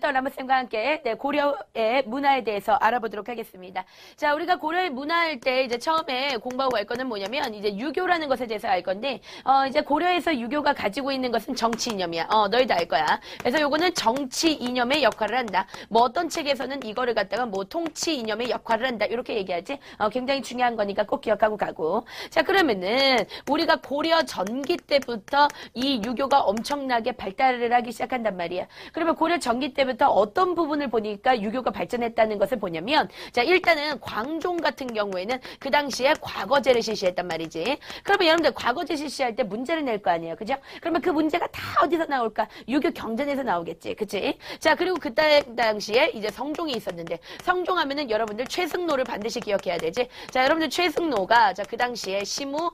자, 라마쌤과 함께 네, 고려의 문화에 대해서 알아보도록 하겠습니다. 자, 우리가 고려의 문화할 때 이제 처음에 공부하고 갈 거는 뭐냐면 이제 유교라는 것에 대해서 알 건데 이제 고려에서 유교가 가지고 있는 것은 정치 이념이야. 너희도 알 거야. 그래서 요거는 정치 이념의 역할을 한다. 뭐 어떤 책에서는 이거를 갖다가 뭐 통치 이념의 역할을 한다. 이렇게 얘기하지. 굉장히 중요한 거니까 꼭 기억하고 가고. 자, 그러면은 우리가 고려 전기 때부터 이 유교가 엄청나게 발달을 하기 시작한단 말이야. 그러면 고려 전기 때부터 어떤 부분을 보니까 유교가 발전했다는 것을 보냐면 자, 일단은 광종 같은 경우에는 그 당시에 과거제를 실시했단 말이지. 그러면 여러분들 과거제 실시할 때 문제를 낼 거 아니에요. 그죠? 그러면 그 문제가 다 어디서 나올까? 유교 경전에서 나오겠지. 그치? 자, 그리고 그때 당시에 이제 성종이 있었는데 성종하면은 여러분들 최승로를 반드시 기억해야 되지. 자, 여러분들 최승로가 자, 그 당시에 시무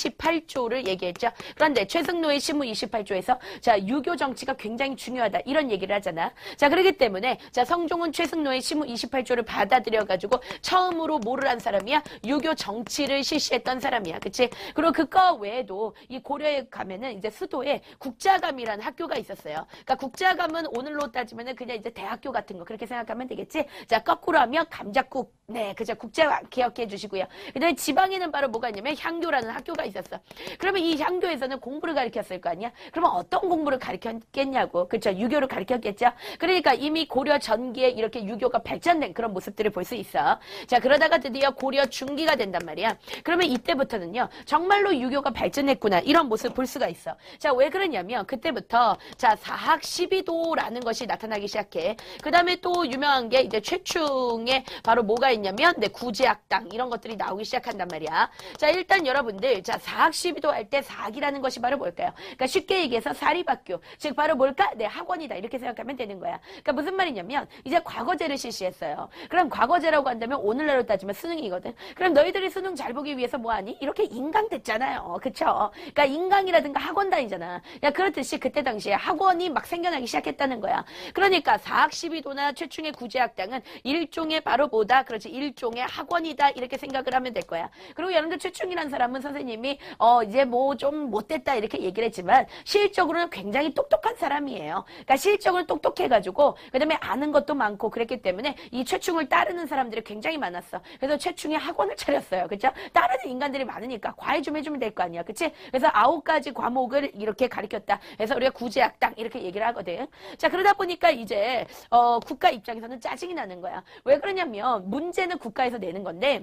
28조를 얘기했죠. 그런데 최승로의 시무 28조에서 자, 유교 정치가 굉장히 중요하다. 이런 얘기를 하잖아. 자, 그렇기 때문에 자, 성종은 최승로의 시무 28조를 받아들여 가지고 처음으로 뭐를 한 사람이야? 유교 정치를 실시했던 사람이야. 그치? 그리고 그거 외에도 이 고려에 가면은 이제 수도에 국자감이라는 학교가 있었어요. 그러니까 국자감은 오늘로 따지면은 그냥 이제 대학교 같은 거 그렇게 생각하면 되겠지? 자, 거꾸로 하면 감자국. 네, 그죠? 국자 기억해 주시고요. 그다음에 지방에는 바로 뭐가 있냐면 향교라는 학교가 있었어. 그러면 이 향교에서는 공부를 가르쳤을 거 아니야? 그러면 어떤 공부를 가르쳤겠냐고. 그렇죠? 유교를 가르쳤겠죠? 그러니까 이미 고려 전기에 이렇게 유교가 발전된 그런 모습들을 볼 수 있어. 자, 그러다가 드디어 고려 중기가 된단 말이야. 그러면 이때부터는요. 정말로 유교가 발전했구나. 이런 모습을 볼 수가 있어. 자, 왜 그러냐면 그때부터 자, 사학 12도라는 것이 나타나기 시작해. 그다음에 또 유명한 게 이제 최충에 바로 뭐가 있냐면 네, 구제학당 이런 것들이 나오기 시작한단 말이야. 자, 일단 여러분들 자, 사학 12도 할 때 사학이라는 것이 바로 뭘까요? 그러니까 쉽게 얘기해서 사립학교. 즉 바로 뭘까? 네, 학원이다. 이렇게 생각하면 되는 거야. 그러니까 무슨 말이냐면 이제 과거제를 실시했어요. 그럼 과거제라고 한다면 오늘날로 따지면 수능이거든. 그럼 너희들이 수능 잘 보기 위해서 뭐 하니? 이렇게 인강 됐잖아요. 그쵸? 그러니까 인강이라든가 학원 다니잖아. 야, 그렇듯이 그때 당시에 학원이 막 생겨나기 시작했다는 거야. 그러니까 사학 12도나 최충의 구제학당은 일종의 바로 뭐다? 그렇지. 일종의 학원이다. 이렇게 생각을 하면 될 거야. 그리고 여러분들 최충이라는 사람은 선생님이 이제 뭐 좀 못됐다 이렇게 얘기를 했지만 실적으로는 굉장히 똑똑한 사람이에요. 그러니까 실적으로 똑똑해가지고 그다음에 아는 것도 많고 그랬기 때문에 이 최충을 따르는 사람들이 굉장히 많았어. 그래서 최충이 학원을 차렸어요. 그렇죠? 따르는 인간들이 많으니까 과외 좀 해주면 될 거 아니야. 그치? 그래서 9가지 과목을 이렇게 가르쳤다. 그래서 우리가 구제학당 이렇게 얘기를 하거든. 자, 그러다 보니까 이제 국가 입장에서는 짜증이 나는 거야. 왜 그러냐면 문제는 국가에서 내는 건데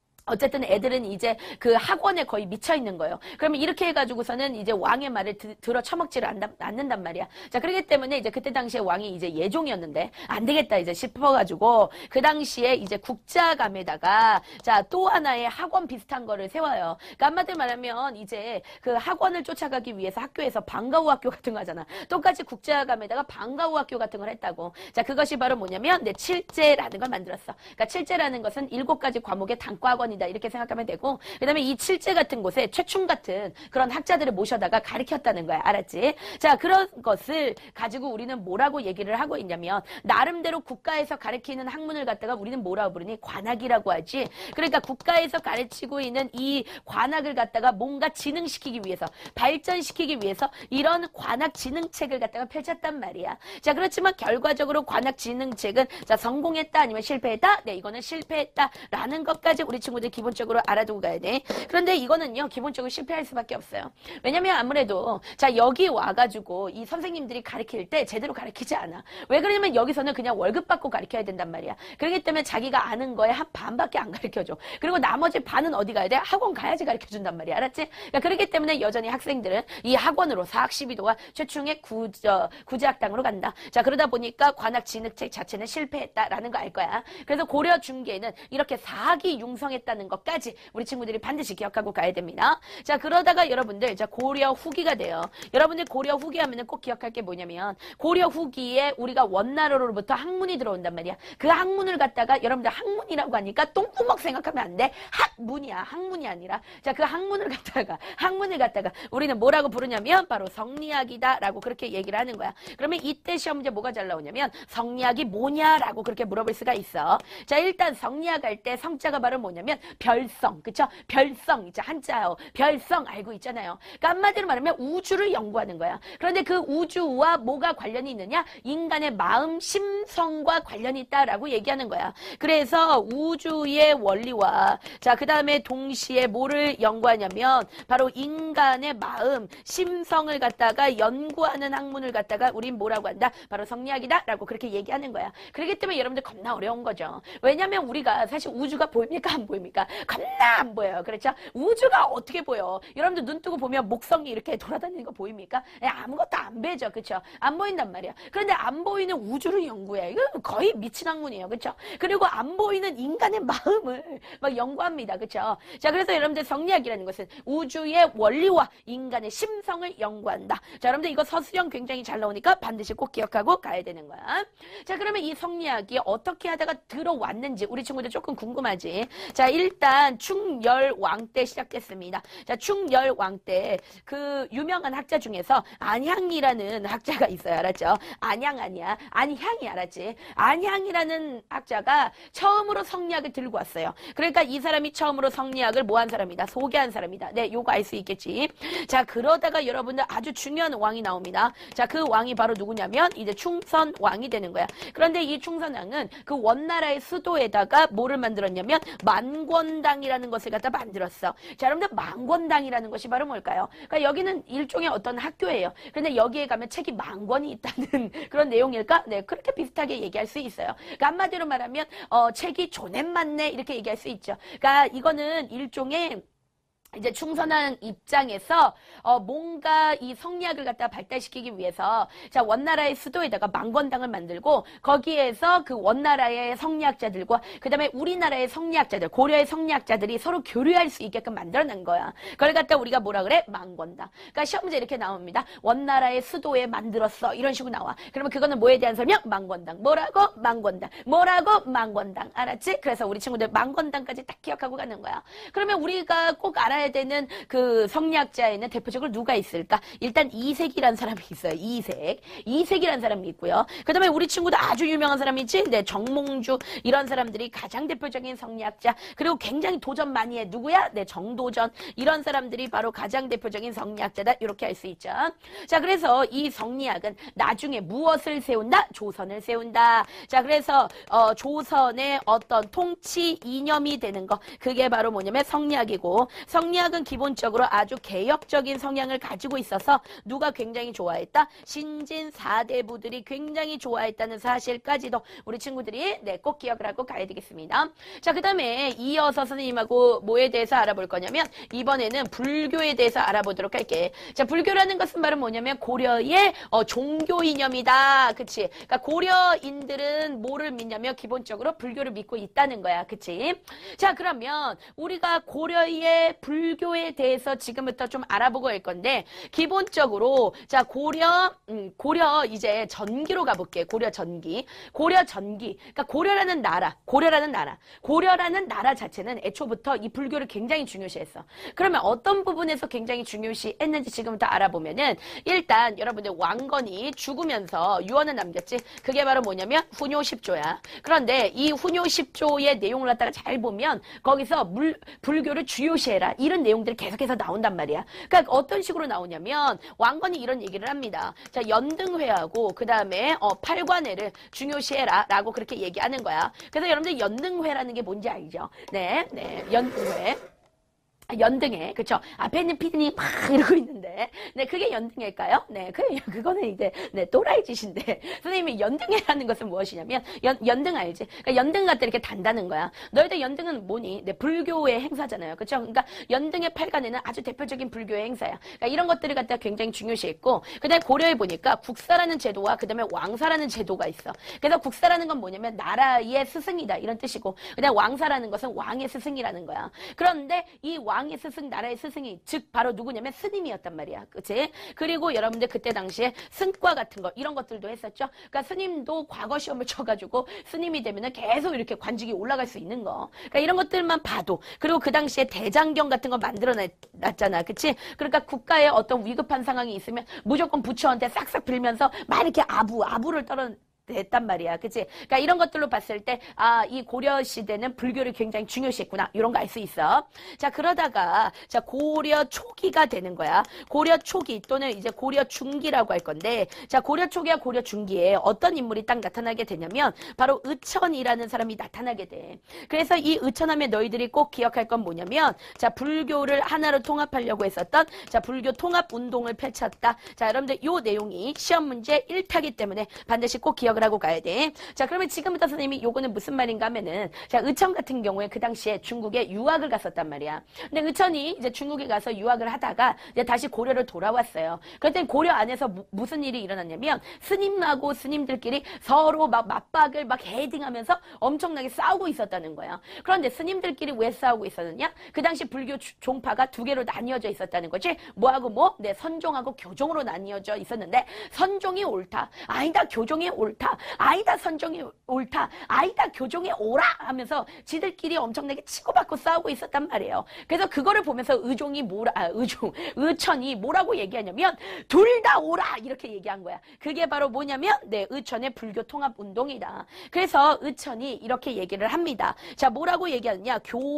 어쨌든 애들은 이제 그 학원에 거의 미쳐 있는 거예요. 그러면 이렇게 해가지고서는 이제 왕의 말을 들어 처먹지를 않는단 말이야. 자, 그렇기 때문에 이제 그때 당시에 왕이 이제 예종이었는데 안 되겠다 이제 싶어가지고 그 당시에 이제 국자감에다가 자, 또 하나의 학원 비슷한 거를 세워요. 그러니까 한마디로 말하면 이제 그 학원을 쫓아가기 위해서 학교에서 방과후 학교 같은 거 하잖아. 똑같이 국자감에다가 방과후 학교 같은 걸 했다고. 자, 그것이 바로 뭐냐면 네, 칠제라는 걸 만들었어. 그러니까 칠제라는 것은 7가지 과목의 단과학원 이렇게 생각하면 되고 그 다음에 이 칠제 같은 곳에 최충 같은 그런 학자들을 모셔다가 가르쳤다는 거야. 알았지? 자, 그런 것을 가지고 우리는 뭐라고 얘기를 하고 있냐면 나름대로 국가에서 가르치는 학문을 갖다가 우리는 뭐라고 부르니? 관학이라고 하지. 그러니까 국가에서 가르치고 있는 이 관학을 갖다가 뭔가 진흥시키기 위해서 발전시키기 위해서 이런 관학 진흥책을 갖다가 펼쳤단 말이야. 자, 그렇지만 결과적으로 관학 진흥책은 자, 성공했다 아니면 실패했다? 네, 이거는 실패했다라는 것까지 우리 친구들 기본적으로 알아두고 가야 돼. 그런데 이거는요, 기본적으로 실패할 수밖에 없어요. 왜냐면 아무래도 자, 여기 와가지고 이 선생님들이 가르칠 때 제대로 가르치지 않아. 왜 그러냐면 여기서는 그냥 월급 받고 가르쳐야 된단 말이야. 그렇기 때문에 자기가 아는 거에 한 반밖에 안 가르쳐줘. 그리고 나머지 반은 어디 가야 돼? 학원 가야지 가르쳐준단 말이야. 알았지? 그러니까 그렇기 때문에 여전히 학생들은 이 학원으로 사학 12도와 최충의 구제학당으로 간다. 자, 그러다 보니까 관학 진학책 자체는 실패했다라는 거 알 거야. 그래서 고려 중기에는 이렇게 사학이 융성했다는 것까지 우리 친구들이 반드시 기억하고 가야 됩니다. 자, 그러다가 여러분들 자, 고려 후기가 돼요. 여러분들 고려 후기 하면은 꼭 기억할 게 뭐냐면 고려 후기에 우리가 원나라로부터 학문이 들어온단 말이야. 그 학문을 갖다가 여러분들 학문이라고 하니까 똥구멍 생각하면 안 돼. 학문이야. 학문이 아니라 자, 그 학문을 갖다가 우리는 뭐라고 부르냐면 바로 성리학이다라고 그렇게 얘기를 하는 거야. 그러면 이때 시험 문제 뭐가 잘 나오냐면 성리학이 뭐냐라고 그렇게 물어볼 수가 있어. 자, 일단 성리학 할 때 성자가 바로 뭐냐면 별성, 그쵸? 별성, 이제 한자요. 별성 알고 있잖아요. 그러니까 한마디로 말하면 우주를 연구하는 거야. 그런데 그 우주와 뭐가 관련이 있느냐? 인간의 마음, 심성과 관련이 있다라고 얘기하는 거야. 그래서 우주의 원리와 자, 그 다음에 동시에 뭐를 연구하냐면 바로 인간의 마음, 심성을 갖다가 연구하는 학문을 갖다가 우린 뭐라고 한다? 바로 성리학이다 라고 그렇게 얘기하는 거야. 그렇기 때문에 여러분들 겁나 어려운 거죠. 왜냐면 우리가 사실 우주가 보입니까? 안 보입니까? 겁나 안 보여요. 그렇죠? 우주가 어떻게 보여? 여러분들 눈 뜨고 보면 목성이 이렇게 돌아다니는 거 보입니까? 아무것도 안 보이죠. 그렇죠? 안 보인단 말이야. 그런데 안 보이는 우주를 연구해. 이거 거의 미친 학문이에요. 그렇죠? 그리고 안 보이는 인간의 마음을 막 연구합니다. 그렇죠? 자, 그래서 여러분들 성리학이라는 것은 우주의 원리와 인간의 심성을 연구한다. 자, 여러분들 이거 서술형 굉장히 잘 나오니까 반드시 꼭 기억하고 가야 되는 거야. 자, 그러면 이 성리학이 어떻게 하다가 들어왔는지 우리 친구들 조금 궁금하지? 자, 일단 충렬왕 때 시작됐습니다. 자, 충렬왕 때 그 유명한 학자 중에서 안향이라는 학자가 있어요. 알았죠? 안향 아니야. 안향이 알았지? 안향이라는 학자가 처음으로 성리학을 들고 왔어요. 그러니까 이 사람이 처음으로 성리학을 뭐 한 사람이다? 소개한 사람이다. 네, 요거 알 수 있겠지. 자, 그러다가 여러분들 아주 중요한 왕이 나옵니다. 자, 그 왕이 바로 누구냐면 이제 충선왕이 되는 거야. 그런데 이 충선왕은 그 원나라의 수도에다가 뭐를 만들었냐면 만권당이라는 것을 갖다 만들었어. 자, 여러분들 만권당이라는 것이 바로 뭘까요? 그러니까 여기는 일종의 어떤 학교예요. 그런데 여기에 가면 책이 10,000권이 있다는 그런 내용일까? 네, 그렇게 비슷하게 얘기할 수 있어요. 그러니까 한마디로 말하면 책이 존댓 많네 이렇게 얘기할 수 있죠. 그러니까 이거는 일종의 이제 충선왕 입장에서 뭔가 이 성리학을 갖다 발달시키기 위해서 자, 원나라의 수도에다가 만권당을 만들고 거기에서 그 원나라의 성리학자들과 그 다음에 우리나라의 성리학자들, 고려의 성리학자들이 서로 교류할 수 있게끔 만들어낸 거야. 그걸 갖다 우리가 뭐라 그래? 만권당. 그러니까 시험 문제 이렇게 나옵니다. 원나라의 수도에 만들었어. 이런 식으로 나와. 그러면 그거는 뭐에 대한 설명? 만권당. 뭐라고? 만권당. 뭐라고? 만권당. 알았지? 그래서 우리 친구들 만권당까지 딱 기억하고 가는 거야. 그러면 우리가 꼭 알아야 되는 그 성리학자에는 대표적으로 누가 있을까? 일단 이색이라는 사람이 있어요. 이색이라는 사람이 있고요. 그 다음에 우리 친구도 아주 유명한 사람이지? 네, 정몽주 이런 사람들이 가장 대표적인 성리학자. 그리고 굉장히 도전 많이 해. 누구야? 네, 정도전 이런 사람들이 바로 가장 대표적인 성리학자다. 이렇게 할 수 있죠. 자, 그래서 이 성리학은 나중에 무엇을 세운다? 조선을 세운다. 자, 그래서 조선의 어떤 통치 이념이 되는 거 그게 바로 뭐냐면 성리학이고 성리학은 기본적으로 아주 개혁적인 성향을 가지고 있어서 누가 굉장히 좋아했다? 신진 4대부들이 굉장히 좋아했다는 사실까지도 우리 친구들이 네, 꼭 기억을 하고 가야 되겠습니다. 자, 그 다음에 이어서 선생님하고 뭐에 대해서 알아볼 거냐면 이번에는 불교에 대해서 알아보도록 할게. 자, 불교라는 것은 바로 뭐냐면 고려의 종교 이념이다. 그치? 그러니까 고려인들은 뭐를 믿냐면 기본적으로 불교를 믿고 있다는 거야. 그치? 자, 그러면 우리가 고려의 불교에 대해서 지금부터 좀 알아보고 할 건데 기본적으로 자, 고려 이제 전기로 가볼게. 고려 전기. 그러니까 고려라는 나라 자체는 애초부터 이 불교를 굉장히 중요시했어. 그러면 어떤 부분에서 굉장히 중요시했는지 지금부터 알아보면은 일단 여러분들 왕건이 죽으면서 유언을 남겼지. 그게 바로 뭐냐면 훈요 10조야. 그런데 이 훈요 10조의 내용을 갖다가 잘 보면 거기서 불교를 주요시해라. 이런 내용들이 계속해서 나온단 말이야. 그러니까 어떤 식으로 나오냐면 왕건이 이런 얘기를 합니다. 자, 연등회하고 그 다음에 팔관회를 중요시해라 라고 그렇게 얘기하는 거야. 그래서 여러분들 연등회라는 게 뭔지 알죠? 네, 연등회. 연등회, 그쵸? 앞에 있는 피디님 막 이러고 있는데, 네, 그게 연등회일까요? 네, 그거는 이제, 네, 또라이 짓인데, 선생님이 연등회라는 것은 무엇이냐면, 연등 알지? 그러니까 연등 같다 이렇게 단다는 거야. 너희들 연등은 뭐니? 네, 불교의 행사잖아요. 그쵸? 그러니까 연등의 팔관에는 아주 대표적인 불교의 행사야. 그러니까 이런 것들을 갖다 굉장히 중요시했고, 그 다음에 고려에 보니까 국사라는 제도와 그 다음에 왕사라는 제도가 있어. 그래서 국사라는 건 뭐냐면, 나라의 스승이다. 이런 뜻이고, 그 다음에 왕사라는 것은 왕의 스승이라는 거야. 그런데 이 왕의 스승, 나라의 스승이 즉 바로 누구냐면 스님이었단 말이야. 그치? 그리고 여러분들 그때 당시에 승과 같은 거 이런 것들도 했었죠. 그러니까 스님도 과거 시험을 쳐가지고 스님이 되면은 계속 이렇게 관직이 올라갈 수 있는 거. 그러니까 이런 것들만 봐도 그리고 그 당시에 대장경 같은 거 만들어놨잖아. 그치? 그러니까 국가에 어떤 위급한 상황이 있으면 무조건 부처한테 싹싹 빌면서 막 이렇게 아부를 됐단 말이야. 그치? 그러니까 이런 것들로 봤을 때, 이 고려 시대는 불교를 굉장히 중요시했구나. 이런 거 알 수 있어. 자, 그러다가, 자, 고려 초기가 되는 거야. 고려 초기 또는 이제 고려 중기라고 할 건데, 자, 고려 초기와 고려 중기에 어떤 인물이 딱 나타나게 되냐면, 바로 의천이라는 사람이 나타나게 돼. 그래서 이 의천하면 너희들이 꼭 기억할 건 뭐냐면, 자, 불교를 하나로 통합하려고 했었던, 자, 불교 통합 운동을 펼쳤다. 자, 여러분들 요 내용이 시험 문제 1타기 때문에 반드시 꼭 기억을 하고 가야 돼. 자, 그러면 지금부터 선생님이 요거는 무슨 말인가 하면은, 자, 의천 같은 경우에 그 당시에 중국에 유학을 갔었단 말이야. 근데 의천이 이제 중국에 가서 유학을 하다가 이제 다시 고려를 돌아왔어요. 그때 고려 안에서 무슨 일이 일어났냐면, 스님하고 스님들끼리 서로 막 맞박을 막 헤딩하면서 엄청나게 싸우고 있었다는 거야. 그런데 스님들끼리 왜 싸우고 있었느냐? 그 당시 불교 종파가 두 개로 나뉘어져 있었다는 거지. 뭐하고 뭐? 네, 선종하고 교종으로 나뉘어져 있었는데, 선종이 옳다. 아니다, 교종이 옳다. 아니다, 선종이 옳다. 아니다, 교종이 옳아 하면서 지들끼리 엄청나게 치고받고 싸우고 있었단 말이에요. 그래서 그거를 보면서 의천이 뭐라고 얘기하냐면 둘 다 옳아 이렇게 얘기한 거야. 그게 바로 뭐냐면 네, 의천의 불교 통합 운동이다. 그래서 의천이 이렇게 얘기를 합니다. 자, 뭐라고 얘기하느냐?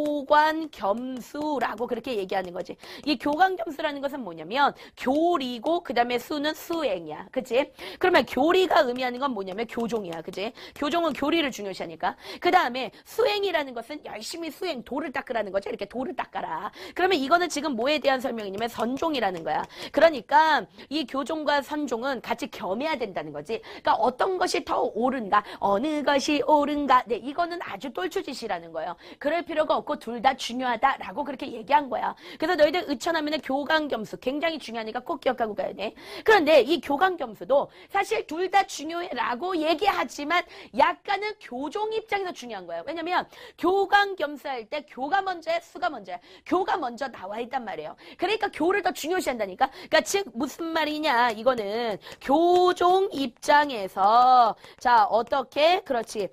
교관겸수라고 그렇게 얘기하는 거지. 이 교관겸수라는 것은 뭐냐면 교리고 그 다음에 수는 수행이야. 그치? 그러면 교리가 의미하는 건 뭐냐면 교종이야. 그치? 교종은 교리를 중요시하니까. 그 다음에 수행이라는 것은 열심히 수행, 도를 닦으라는 거지. 이렇게 도를 닦아라. 그러면 이거는 지금 뭐에 대한 설명이냐면 선종이라는 거야. 그러니까 이 교종과 선종은 같이 겸해야 된다는 거지. 그러니까 어떤 것이 더 옳은가, 어느 것이 옳은가. 네, 이거는 아주 똘추짓이라는 거예요. 그럴 필요가 없고 둘 다 중요하다라고 그렇게 얘기한 거야. 그래서 너희들 의천하면은 교관겸수 굉장히 중요하니까 꼭 기억하고 가야 돼. 그런데 이 교관겸수도 사실 둘 다 중요해라고 얘기하지만 약간은 교종 입장에서 중요한 거예요. 왜냐면 교관겸수할 때 교가 먼저야, 수가 먼저야. 교가 먼저 나와 있단 말이에요. 그러니까 교를 더 중요시한다니까. 그러니까 즉 무슨 말이냐? 이거는 교종 입장에서 자, 어떻게 그렇지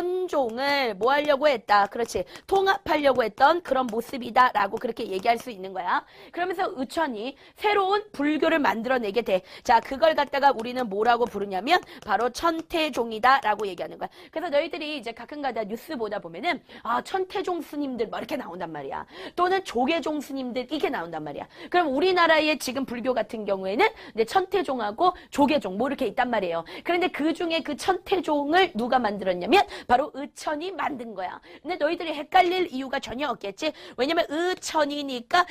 선종을 뭐 하려고 했다. 그렇지 통합하려고 했던 그런 모습이다라고 그렇게 얘기할 수 있는 거야. 그러면서 의천이 새로운 불교를 만들어내게 돼. 자, 그걸 갖다가 우리는 뭐라고 부르냐면 바로 천태종이다라고 얘기하는 거야. 그래서 너희들이 이제 가끔가다 뉴스 보다 보면은 천태종 스님들 막 이렇게 나온단 말이야. 또는 조계종 스님들 이게 나온단 말이야. 그럼 우리나라의 지금 불교 같은 경우에는 이제 천태종하고 조계종 뭐 이렇게 있단 말이에요. 그런데 그 중에 그 천태종을 누가 만들었냐면 바로 의천이 만든 거야. 근데 너희들이 헷갈릴 이유가 전혀 없겠지. 왜냐면 의천이니까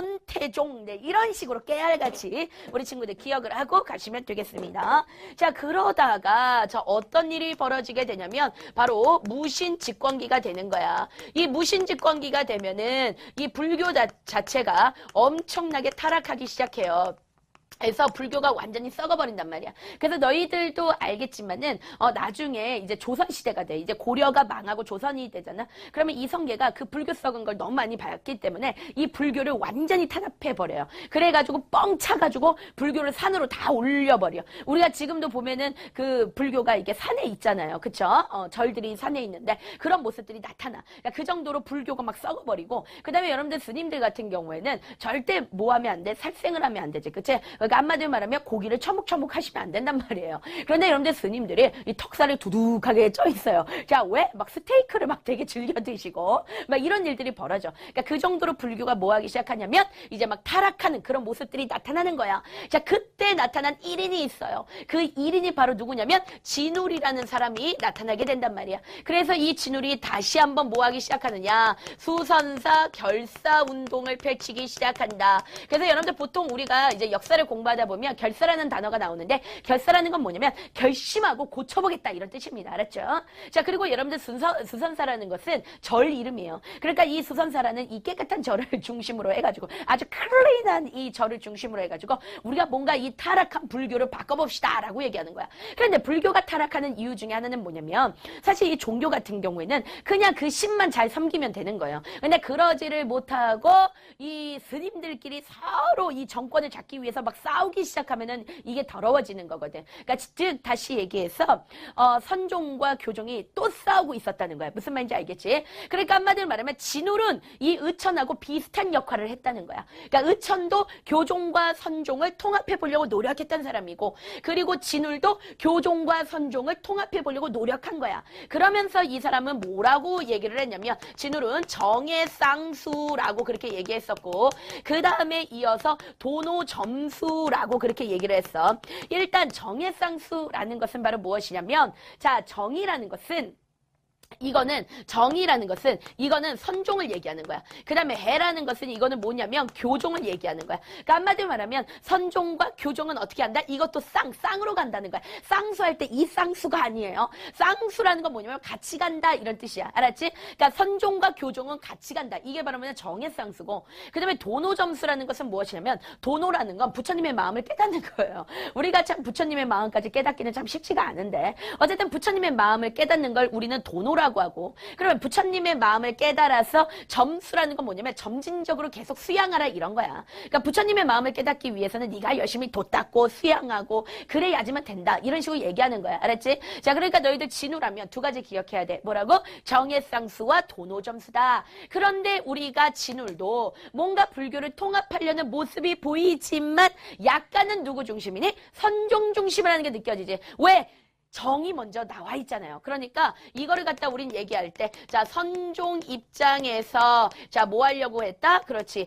천태종 네, 이런 식으로 깨알같이 우리 친구들 기억을 하고 가시면 되겠습니다. 자, 그러다가 자 어떤 일이 벌어지게 되냐면 바로 무신직권기가 되는 거야. 이 무신직권기가 되면은 이 불교 자체가 엄청나게 타락하기 시작해요. 그래서 불교가 완전히 썩어버린단 말이야. 그래서 너희들도 알겠지만은 나중에 이제 조선시대가 돼. 이제 고려가 망하고 조선이 되잖아. 그러면 이성계가 그 불교 썩은 걸 너무 많이 봤기 때문에 이 불교를 완전히 탄압해버려요. 그래가지고 뻥 차가지고 불교를 산으로 다 올려버려. 우리가 지금도 보면은 그 불교가 이게 산에 있잖아요. 그쵸? 절들이 산에 있는데 그런 모습들이 나타나. 그러니까 그 정도로 불교가 막 썩어버리고 그 다음에 여러분들 스님들 같은 경우에는 절대 뭐 하면 안 돼? 살생을 하면 안 되지. 그치? 그러니까 한마디로 말하면 고기를 처묵처묵 하시면 안 된단 말이에요. 그런데 여러분들 스님들이 이 턱살이 두둑하게 쪄 있어요. 자, 왜? 막 스테이크를 막 되게 즐겨 드시고 막 이런 일들이 벌어져. 그러니까 그 정도로 불교가 뭐 하기 시작하냐면 이제 막 타락하는 그런 모습들이 나타나는 거야. 자, 그때 나타난 1인이 있어요. 그 1인이 바로 누구냐면 진울이라는 사람이 나타나게 된단 말이야. 그래서 이 진울이 다시 한번 뭐 하기 시작하느냐? 수선사 결사 운동을 펼치기 시작한다. 그래서 여러분들 보통 우리가 이제 역사를 공부하다 보면 결사라는 단어가 나오는데 결사라는 건 뭐냐면 결심하고 고쳐보겠다 이런 뜻입니다. 알았죠? 자, 그리고 여러분들 수선사라는 것은 절 이름이에요. 그러니까 이 수선사라는 이 깨끗한 절을 중심으로 해가지고 아주 클린한 이 절을 중심으로 해가지고 우리가 뭔가 이 타락한 불교를 바꿔봅시다 라고 얘기하는 거야. 그런데 불교가 타락하는 이유 중에 하나는 뭐냐면 사실 이 종교 같은 경우에는 그냥 그 신만 잘 섬기면 되는 거예요. 근데 그러지를 못하고 이 스님들끼리 서로 이 정권을 잡기 위해서 막 싸우기 시작하면은 이게 더러워지는 거거든. 그러니까 즉 다시 얘기해서 선종과 교종이 또 싸우고 있었다는 거야. 무슨 말인지 알겠지? 그러니까 한마디로 말하면 진울은 이 의천하고 비슷한 역할을 했다는 거야. 그러니까 의천도 교종과 선종을 통합해 보려고 노력했던 사람이고, 그리고 진울도 교종과 선종을 통합해 보려고 노력한 거야. 그러면서 이 사람은 뭐라고 얘기를 했냐면, 진울은 정의 쌍수라고 그렇게 얘기했었고, 그 다음에 이어서 도노점수라고 그렇게 얘기를 했어. 일단 정의 쌍수라는 것은 바로 무엇이냐면, 자, 정의라는 것은 이거는 정의라는 것은 이거는 선종을 얘기하는 거야. 그 다음에 해라는 것은 이거는 뭐냐면 교종을 얘기하는 거야. 그러니까 한마디로 말하면 선종과 교종은 어떻게 한다? 이것도 쌍으로 간다는 거야. 쌍수할 때 이 쌍수가 아니에요. 쌍수라는 건 뭐냐면 같이 간다 이런 뜻이야. 알았지? 그러니까 선종과 교종은 같이 간다. 이게 바로 뭐냐 정의 쌍수고, 그 다음에 도노점수라는 것은 무엇이냐면 도노라는 건 부처님의 마음을 깨닫는 거예요. 우리가 참 부처님의 마음까지 깨닫기는 참 쉽지가 않은데, 어쨌든 부처님의 마음을 깨닫는 걸 우리는 도노라고 하고, 그러면 부처님의 마음을 깨달아서 점수라는 건 뭐냐면 점진적으로 계속 수양하라 이런 거야. 그러니까 부처님의 마음을 깨닫기 위해서는 네가 열심히 도 닦고 수양하고 그래야지만 된다 이런 식으로 얘기하는 거야. 알았지? 자, 그러니까 너희들 진우라면 두 가지 기억해야 돼. 뭐라고? 정해쌍수와 도노점수다. 그런데 우리가 진울도 뭔가 불교를 통합하려는 모습이 보이지만 약간은 누구 중심이니? 선종 중심이라는 게 느껴지지. 왜? 정이 먼저 나와 있잖아요. 그러니까 이거를 갖다 우린 얘기할 때, 자, 선종 입장에서 자, 뭐 하려고 했다? 그렇지.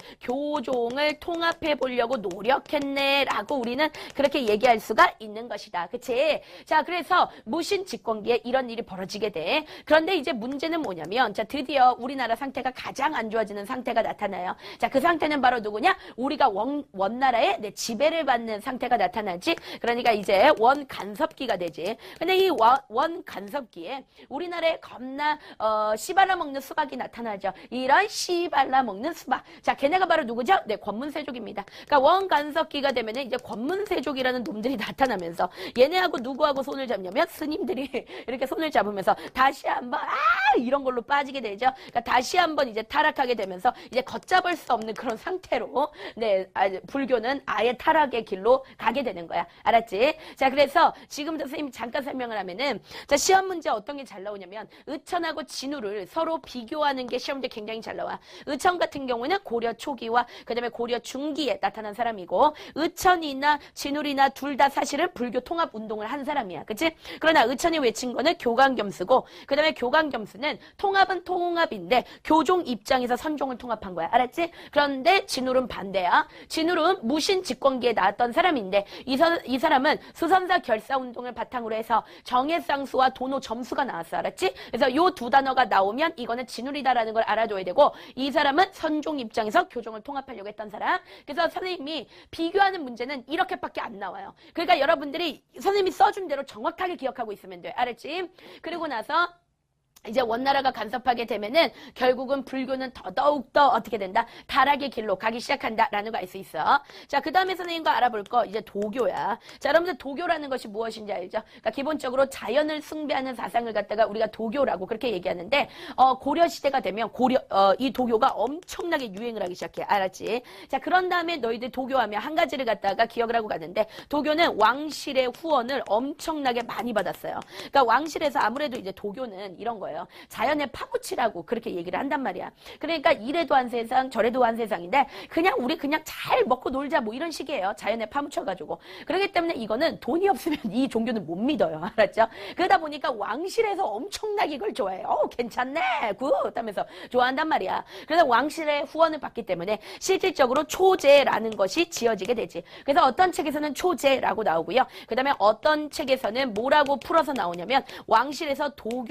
교종을 통합해 보려고 노력했네 라고 우리는 그렇게 얘기할 수가 있는 것이다. 그치? 자, 그래서 무신직권기에 이런 일이 벌어지게 돼. 그런데 이제 문제는 뭐냐면, 자, 드디어 우리나라 상태가 가장 안 좋아지는 상태가 나타나요. 자, 그 상태는 바로 누구냐? 우리가 원나라의 지배를 받는 상태가 나타나지. 그러니까 이제 원간섭기가 되지. 근데 이 원 간섭기에 우리나라에 겁나 씨발라 먹는 수박이 나타나죠. 이런 씨발라 먹는 수박. 자, 걔네가 바로 누구죠? 네, 권문세족입니다. 그러니까 원 간섭기가 되면은 이제 권문세족이라는 놈들이 나타나면서 얘네하고 누구하고 손을 잡냐면 스님들이 이렇게 손을 잡으면서 다시 한번 이런 걸로 빠지게 되죠. 그러니까 다시 한번 이제 타락하게 되면서 이제 걷잡을 수 없는 그런 상태로 네, 불교는 아예 타락의 길로 가게 되는 거야. 알았지? 자, 그래서 지금부터 선생님이 잠깐 설명을 하면은, 자, 시험 문제 어떤 게 잘 나오냐면 의천하고 진우를 서로 비교하는 게 시험 문제 굉장히 잘 나와. 의천 같은 경우는 고려 초기와 그 다음에 고려 중기에 나타난 사람이고, 의천이나 진울이나 둘 다 사실은 불교 통합 운동을 한 사람이야. 그치? 그러나 의천이 외친 거는 교광겸수고, 그 다음에 교광겸수는 통합은 통합인데 교종 입장에서 선종을 통합한 거야. 알았지? 그런데 진울은 반대야. 진울은 무신직권기에 나왔던 사람인데 이 사람은 수선사 결사운동을 바탕으로 해서 정해쌍수와 도노점수가 나왔어. 알았지? 그래서 요 두 단어가 나오면 이거는 진울이다라는 걸 알아줘야 되고, 이 사람은 선종 입장에서 교종을 통합하려고 했던 사람. 그래서 선생님이 비교하는 문제는 이렇게밖에 안 나와요. 그러니까 여러분들이 선생님이 써준 대로 정확하게 기억하고 있으면 돼. 알았지? 그리고 나서 이제 원나라가 간섭하게 되면은 결국은 불교는 더더욱더 어떻게 된다? 타락의 길로 가기 시작한다라는 거 알 수 있어. 자, 그 다음에 선생님과 알아볼 거 이제 도교야. 자, 여러분들 도교라는 것이 무엇인지 알죠? 그러니까 기본적으로 자연을 숭배하는 사상을 갖다가 우리가 도교라고 그렇게 얘기하는데, 고려 시대가 되면 이 도교가 엄청나게 유행을 하기 시작해. 알았지? 자, 그런 다음에 너희들 도교하면 한 가지를 갖다가 기억을 하고 가는데, 도교는 왕실의 후원을 엄청나게 많이 받았어요. 그러니까 왕실에서 아무래도 이제 도교는 이런 거예요. 자연의 파묻히라고 그렇게 얘기를 한단 말이야. 그러니까 이래도 한 세상 저래도 한 세상인데 우리 그냥 잘 먹고 놀자 뭐 이런 식이에요. 자연에 파묻혀가지고. 그렇기 때문에 이거는 돈이 없으면 이 종교는 못 믿어요. 알았죠? 그러다 보니까 왕실에서 엄청나게 이걸 좋아해요. 괜찮네 굿 하면서 좋아한단 말이야. 그래서 왕실의 후원을 받기 때문에 실질적으로 초제라는 것이 지어지게 되지. 그래서 어떤 책에서는 초제라고 나오고요. 그 다음에 어떤 책에서는 뭐라고 풀어서 나오냐면 왕실에서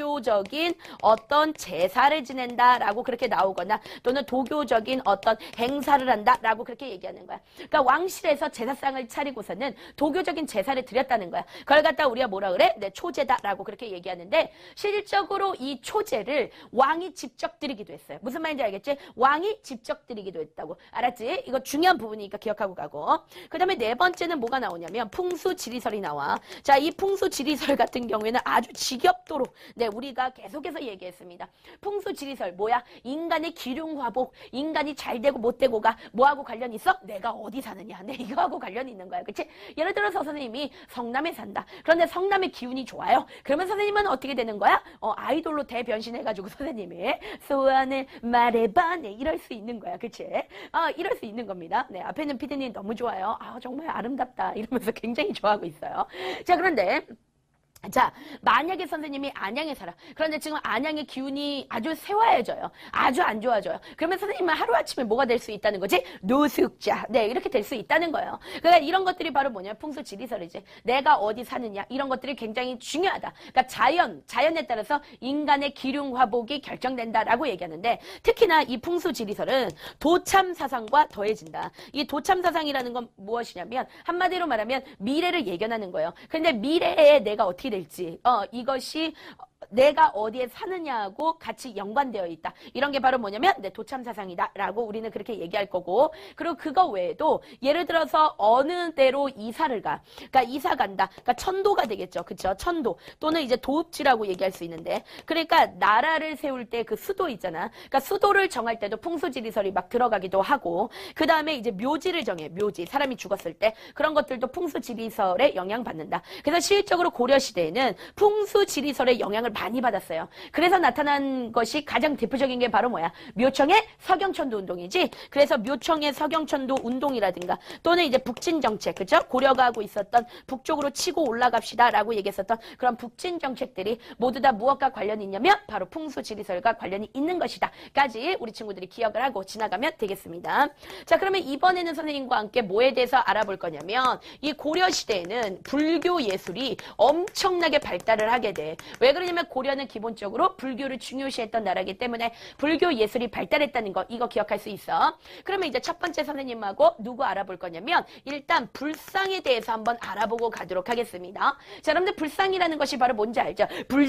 도교적인 어떤 제사를 지낸다라고 그렇게 나오거나, 또는 도교적인 어떤 행사를 한다라고 그렇게 얘기하는 거야. 그러니까 왕실에서 제사상을 차리고서는 도교적인 제사를 드렸다는 거야. 그걸 갖다 우리가 뭐라 그래? 네, 초제다라고 그렇게 얘기하는데, 실질적으로 이 초제를 왕이 직접 드리기도 했어요. 무슨 말인지 알겠지? 왕이 직접 드리기도 했다고. 알았지? 이거 중요한 부분이니까 기억하고 가고. 그 다음에 네 번째는 뭐가 나오냐면 풍수지리설이 나와. 자, 이 풍수지리설 같은 경우에는 아주 지겹도록 우리가 계속 계속해서 얘기했습니다. 풍수지리설 뭐야? 인간의 기륭화복, 인간이 잘되고 못되고가 뭐하고 관련 있어? 내가 어디 사느냐, 내 이거하고 관련이 있는 거야, 그치? 예를 들어서 선생님이 성남에 산다. 그런데 성남의 기운이 좋아요. 그러면 선생님은 어떻게 되는 거야? 아이돌로 대변신해가지고 선생님이 소원을 말해봐, 네, 이럴 수 있는 거야, 그치? 이럴 수 있는 겁니다. 네, 앞에 있는 피디님 너무 좋아요. 정말 아름답다 이러면서 굉장히 좋아하고 있어요. 자, 그런데 자, 만약에 선생님이 안양에 살아. 그런데 지금 안양의 기운이 아주 세화해져요. 아주 안 좋아져요. 그러면 선생님은 하루아침에 뭐가 될 수 있다는 거지? 노숙자. 네, 이렇게 될 수 있다는 거예요. 그러니까 이런 것들이 바로 뭐냐? 풍수지리설이지. 내가 어디 사느냐. 이런 것들이 굉장히 중요하다. 그러니까 자연에 따라서 인간의 기륭화복이 결정된다라고 얘기하는데, 특히나 이 풍수지리설은 도참사상과 더해진다. 이 도참사상이라는 건 무엇이냐면 한마디로 말하면 미래를 예견하는 거예요. 그런데 미래에 내가 어떻게 될지 이것이 내가 어디에 사느냐하고 같이 연관되어 있다. 이런 게 바로 뭐냐면 도참사상이다 라고 우리는 그렇게 얘기할 거고, 그리고 그거 외에도 예를 들어서 어느 데로 이사를 가, 그러니까 이사 간다, 그러니까 천도가 되겠죠, 그쵸? 천도 또는 이제 도읍지라고 얘기할 수 있는데, 그러니까 나라를 세울 때 그 수도 있잖아. 그러니까 수도를 정할 때도 풍수지리설이 막 들어가기도 하고, 그 다음에 이제 묘지를 정해. 묘지, 사람이 죽었을 때 그런 것들도 풍수지리설에 영향받는다. 그래서 실질적으로 고려시대에는 풍수지리설의 영향을 많이 받았어요. 그래서 나타난 것이 가장 대표적인 게 바로 뭐야? 묘청의 서경천도 운동이지. 그래서 묘청의 서경천도 운동이라든가 또는 이제 북진정책, 그죠? 고려가 하고 있었던 북쪽으로 치고 올라갑시다라고 얘기했었던 그런 북진 정책들이 모두 다 무엇과 관련이 있냐면 바로 풍수지리설과 관련이 있는 것이다 까지 우리 친구들이 기억을 하고 지나가면 되겠습니다. 자, 그러면 이번에는 선생님과 함께 뭐에 대해서 알아볼 거냐면, 이 고려시대에는 불교 예술이 엄청나게 발달을 하게 돼. 왜 그러냐면 고려는 기본적으로 불교를 중요시했던 나라이기 때문에 불교 예술이 발달했다는 거, 이거 기억할 수 있어. 그러면 이제 첫 번째 선생님하고 누구 알아볼 거냐면 일단 불상에 대해서 한번 알아보고 가도록 하겠습니다. 자, 여러분들 불상이라는 것이 바로 뭔지 알죠?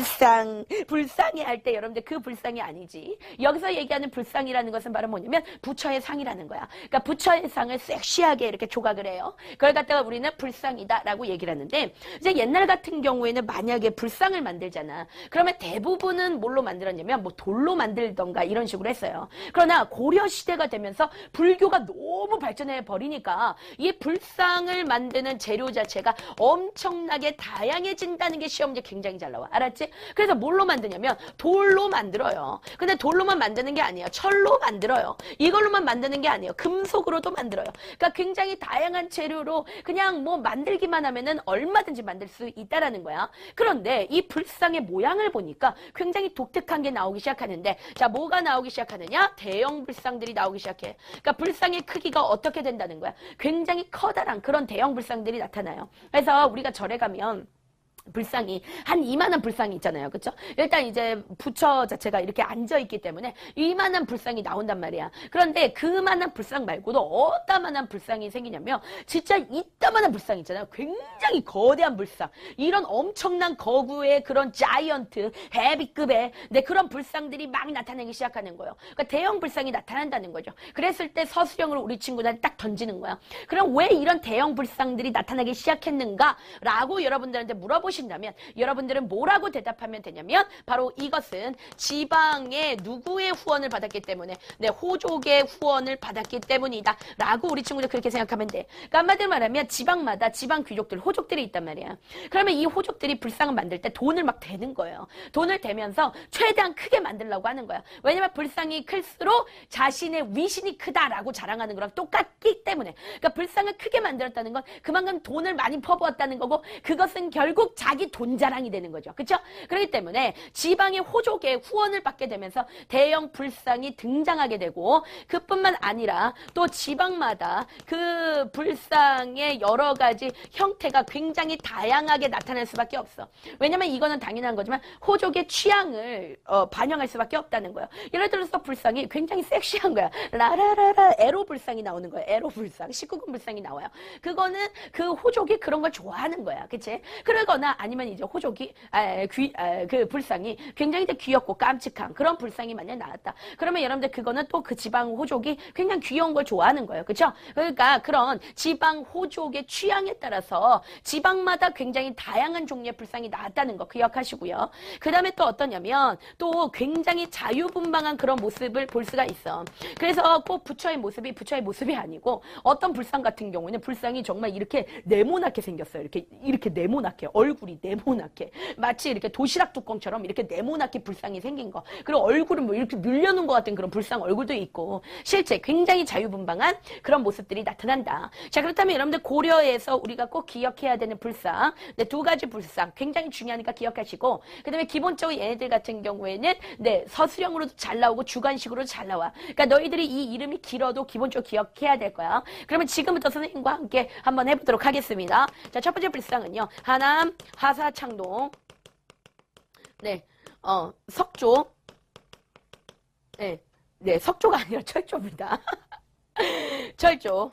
불상이 할 때 여러분들 그 불상이 아니지. 여기서 얘기하는 불상이라는 것은 바로 뭐냐면 부처의 상이라는 거야. 그러니까 부처의 상을 섹시하게 이렇게 조각을 해요. 그걸 갖다가 우리는 불상이다라고 얘기를 하는데, 이제 옛날 같은 경우에는 만약에 불상을 만들잖아. 그러면 대부분은 뭘로 만들었냐면 뭐 돌로 만들던가 이런 식으로 했어요. 그러나 고려 시대가 되면서 불교가 너무 발전해 버리니까 이 불상을 만드는 재료 자체가 엄청나게 다양해진다는 게 시험 문제 굉장히 잘 나와. 알았지? 그래서 뭘로 만드냐면 돌로 만들어요. 근데 돌로만 만드는 게 아니에요. 철로 만들어요. 이걸로만 만드는 게 아니에요. 금속으로도 만들어요. 그러니까 굉장히 다양한 재료로 그냥 뭐 만들기만 하면은 얼마든지 만들 수 있다라는 거야. 그런데 이 불상의 모양을 보니까 굉장히 독특한 게 나오기 시작하는데, 자, 뭐가 나오기 시작하느냐? 대형 불상들이 나오기 시작해. 그러니까 불상의 크기가 어떻게 된다는 거야? 굉장히 커다란 그런 대형 불상들이 나타나요. 그래서 우리가 절에 가면 불상이 한 이만한 불상이 있잖아요, 그렇죠? 일단 이제 부처 자체가 이렇게 앉아 있기 때문에 이만한 불상이 나온단 말이야. 그런데 그만한 불상 말고도 어따만한 불상이 생기냐면 진짜 이따만한 불상 있잖아요. 굉장히 거대한 불상, 이런 엄청난 거구의 그런 자이언트 헤비급의 그런 불상들이 막 나타나기 시작하는 거예요. 그러니까 대형 불상이 나타난다는 거죠. 그랬을 때 서술형으로 우리 친구들한테 딱 던지는 거야. 그럼 왜 이런 대형 불상들이 나타나기 시작했는가라고 여러분들한테 물어보시면 신다면 여러분들은 뭐라고 대답하면 되냐면 바로 이것은 지방의 누구의 후원을 받았기 때문에, 호족의 후원을 받았기 때문이다 라고 우리 친구들 그렇게 생각하면 돼. 그러니까 한마디로 말하면 지방마다 지방 귀족들, 호족들이 있단 말이야. 그러면 이 호족들이 불상을 만들 때 돈을 막 대는 거예요. 돈을 대면서 최대한 크게 만들려고 하는 거야. 왜냐면 불상이 클수록 자신의 위신이 크다라고 자랑하는 거랑 똑같기 때문에. 그러니까 불상을 크게 만들었다는 건 그만큼 돈을 많이 퍼부었다는 거고, 그것은 결국 자기 돈 자랑이 되는 거죠. 그렇죠? 그렇기 때문에 지방의 호족의 후원을 받게 되면서 대형 불상이 등장하게 되고, 그뿐만 아니라 또 지방마다 그 불상의 여러 가지 형태가 굉장히 다양하게 나타날 수밖에 없어. 왜냐면 이거는 당연한 거지만 호족의 취향을 반영할 수밖에 없다는 거예요. 예를 들어서 불상이 굉장히 섹시한 거야. 라라라라 에로 불상이 나오는 거야. 에로 불상, 19금 불상이 나와요. 그거는 그 호족이 그런 걸 좋아하는 거야. 그치? 그러거나 거나 아니면 이제 호족이 그 불상이 굉장히 귀엽고 깜찍한 그런 불상이 만약 나왔다. 그러면 여러분들 그거는 또 그 지방 호족이 굉장히 귀여운 걸 좋아하는 거예요. 그렇죠? 그러니까 그런 지방 호족의 취향에 따라서 지방마다 굉장히 다양한 종류의 불상이 나왔다는 거 기억하시고요. 그 다음에 또 어떠냐면 또 굉장히 자유분방한 그런 모습을 볼 수가 있어. 그래서 꼭 부처의 모습이 아니고 어떤 불상 같은 경우에는 불상이 정말 이렇게 네모나게 생겼어요. 이렇게 네모나게 얼굴이 네모나게 마치 이렇게 도시락 뚜껑처럼 이렇게 네모나게 불상이 생긴 거. 그리고 얼굴은 뭐 이렇게 늘려놓은 것 같은 그런 불상 얼굴도 있고 실제 굉장히 자유분방한 그런 모습들이 나타난다. 자, 그렇다면 여러분들 고려에서 우리가 꼭 기억해야 되는 불상, 네, 두 가지 불상 굉장히 중요하니까 기억하시고 그 다음에 기본적으로 얘네들 같은 경우에는 네, 서술형으로도 잘 나오고 주관식으로도 잘 나와. 그러니까 너희들이 이 이름이 길어도 기본적으로 기억해야 될 거야. 그러면 지금부터 선생님과 함께 한번 해보도록 하겠습니다. 자, 첫 번째 불상은요. 하남, 하사, 창동. 네, 석조. 네, 석조가 아니라 철조입니다. 철조.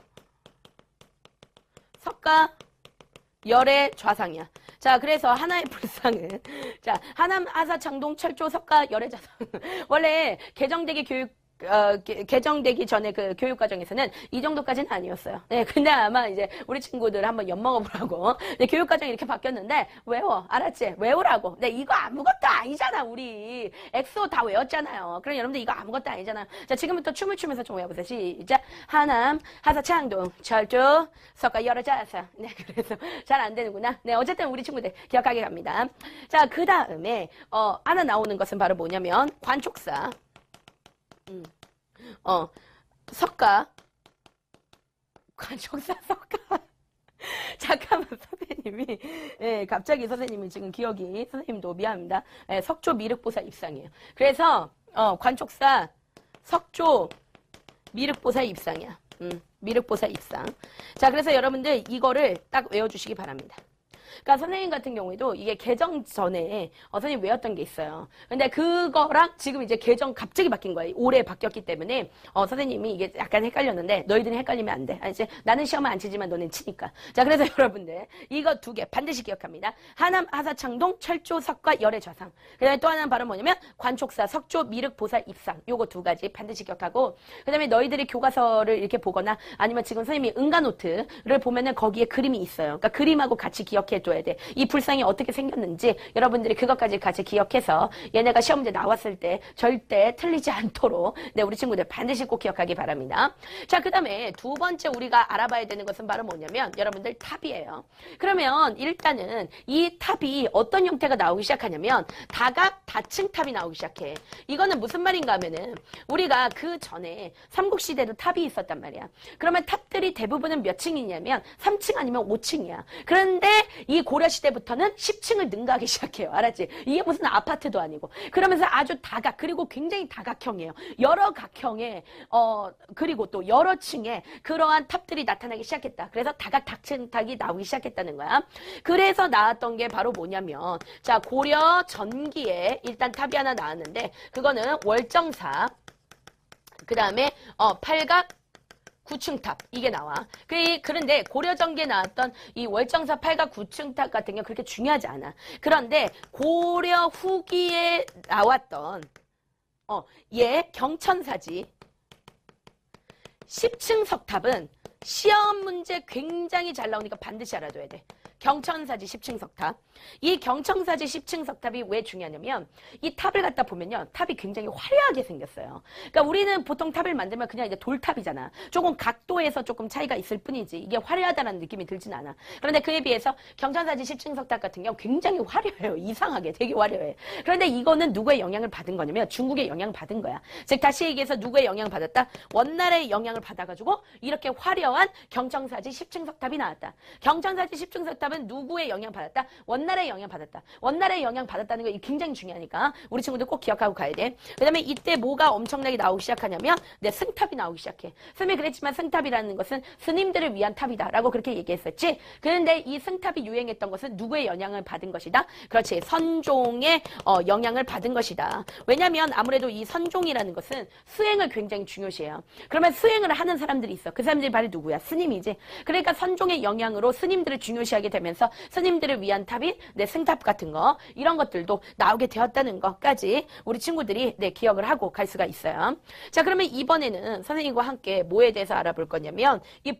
석가, 열의 좌상이야. 자, 그래서 하나의 불상은 자, 하남, 하사, 창동, 철조, 석가, 열의 좌상. 원래 개정되기 전에 그 교육과정에서는 이 정도까지는 아니었어요. 네, 근데 아마 이제 우리 친구들 한번 엿먹어보라고. 네, 교육과정이 이렇게 바뀌었는데, 외워. 알았지? 외우라고. 네, 이거 아무것도 아니잖아, 우리. 엑소 다 외웠잖아요. 그럼 여러분들 이거 아무것도 아니잖아요. 자, 지금부터 춤을 추면서 좀 외워보세요. 시작. 하남, 하사, 창동, 철조, 석가, 열의 좌상. 네, 그래서 잘 안 되는구나. 네, 어쨌든 우리 친구들 기억하게 갑니다. 자, 그 다음에, 하나 나오는 것은 바로 뭐냐면, 관촉사. 석가. 관촉사 석가. 잠깐만, 선생님이. 예, 갑자기 선생님이 지금 기억이, 선생님도 미안합니다. 예, 석조 미륵보살 입상이에요. 그래서, 관촉사, 석조, 미륵보살 입상이야. 미륵보살 입상. 자, 그래서 여러분들 이거를 딱 외워주시기 바랍니다. 그러니까 선생님 같은 경우에도 이게 개정 전에 선생님 외웠던 게 있어요. 근데 그거랑 지금 이제 개정 갑자기 바뀐 거예요. 올해 바뀌었기 때문에 선생님이 이게 약간 헷갈렸는데 너희들이 헷갈리면 안 돼. 알지? 나는 시험을 안 치지만 너는 치니까. 자, 그래서 여러분들 이거 두 개 반드시 기억합니다. 하남, 하사, 창동, 철조, 석가, 열의 좌상. 그 다음에 또 하나는 바로 뭐냐면 관촉사, 석조, 미륵, 보살, 입상. 요거 두 가지 반드시 기억하고 그 다음에 너희들이 교과서를 이렇게 보거나 아니면 지금 선생님이 응가노트를 보면은 거기에 그림이 있어요. 그러니까 그림하고 같이 기억해 줘야 돼. 이 불상이 어떻게 생겼는지 여러분들이 그것까지 같이 기억해서 얘네가 시험 문제 나왔을 때 절대 틀리지 않도록 네, 우리 친구들 반드시 꼭 기억하기 바랍니다. 자, 그 다음에 두 번째 우리가 알아봐야 되는 것은 바로 뭐냐면 여러분들 탑이에요. 그러면 일단은 이 탑이 어떤 형태가 나오기 시작하냐면 다각, 다층 탑이 나오기 시작해. 이거는 무슨 말인가 하면은 우리가 그 전에 삼국시대도 탑이 있었단 말이야. 그러면 탑들이 대부분은 몇 층이냐면 3층 아니면 5층이야. 그런데 이 고려시대부터는 10층을 능가하기 시작해요. 알았지? 이게 무슨 아파트도 아니고. 그러면서 아주 다각, 그리고 굉장히 다각형이에요. 여러 각형의, 그리고 또 여러 층의 그러한 탑들이 나타나기 시작했다. 그래서 다각, 다층탑이 나오기 시작했다는 거야. 그래서 나왔던 게 바로 뭐냐면, 자, 고려 전기에 일단 탑이 하나 나왔는데, 그거는 월정사, 그 다음에, 팔각, 9층탑 이게 나와. 그런데 고려전기에 나왔던 이 월정사 8각 9층탑 같은 게 그렇게 중요하지 않아. 그런데 고려 후기에 나왔던 경천사지 10층 석탑은 시험 문제 굉장히 잘 나오니까 반드시 알아둬야 돼. 경천사지 10층 석탑. 이 경천사지 10층 석탑이 왜 중요하냐면 이 탑을 갖다 보면요. 탑이 굉장히 화려하게 생겼어요. 그러니까 우리는 보통 탑을 만들면 그냥 이제 돌탑이잖아. 조금 각도에서 조금 차이가 있을 뿐이지 이게 화려하다는 느낌이 들진 않아. 그런데 그에 비해서 경천사지 10층 석탑 같은 경우 굉장히 화려해요. 이상하게 되게 화려해. 그런데 이거는 누구의 영향을 받은 거냐면 중국의 영향을 받은 거야. 즉 다시 얘기해서 누구의 영향을 받았다? 원나라의 영향을 받아가지고 이렇게 화려한 경천사지 10층 석탑이 나왔다. 경천사지 10층 석탑 누구의 영향 받았다? 원나라의 영향 받았다. 원나라의 영향 받았다는 거 굉장히 중요하니까 우리 친구들 꼭 기억하고 가야 돼. 그 다음에 이때 뭐가 엄청나게 나오기 시작하냐면 승탑이 나오기 시작해. 선생님이 그랬지만 승탑이라는 것은 스님들을 위한 탑이다 라고 그렇게 얘기했었지. 그런데 이 승탑이 유행했던 것은 누구의 영향을 받은 것이다? 그렇지. 선종의 영향을 받은 것이다. 왜냐하면 아무래도 이 선종이라는 것은 수행을 굉장히 중요시해요. 그러면 수행을 하는 사람들이 있어. 그 사람들이 바로 누구야? 스님이지. 그러니까 선종의 영향으로 스님들을 중요시하게 되면 되면서 스님들을 위한 탑인 네, 승탑 같은 거 이런 것들도 나오게 되었다는 것까지 우리 친구들이 네, 기억을 하고 갈 수가 있어요. 자, 그러면 이번에는 선생님과 함께 뭐에 대해서 알아볼 거냐면 이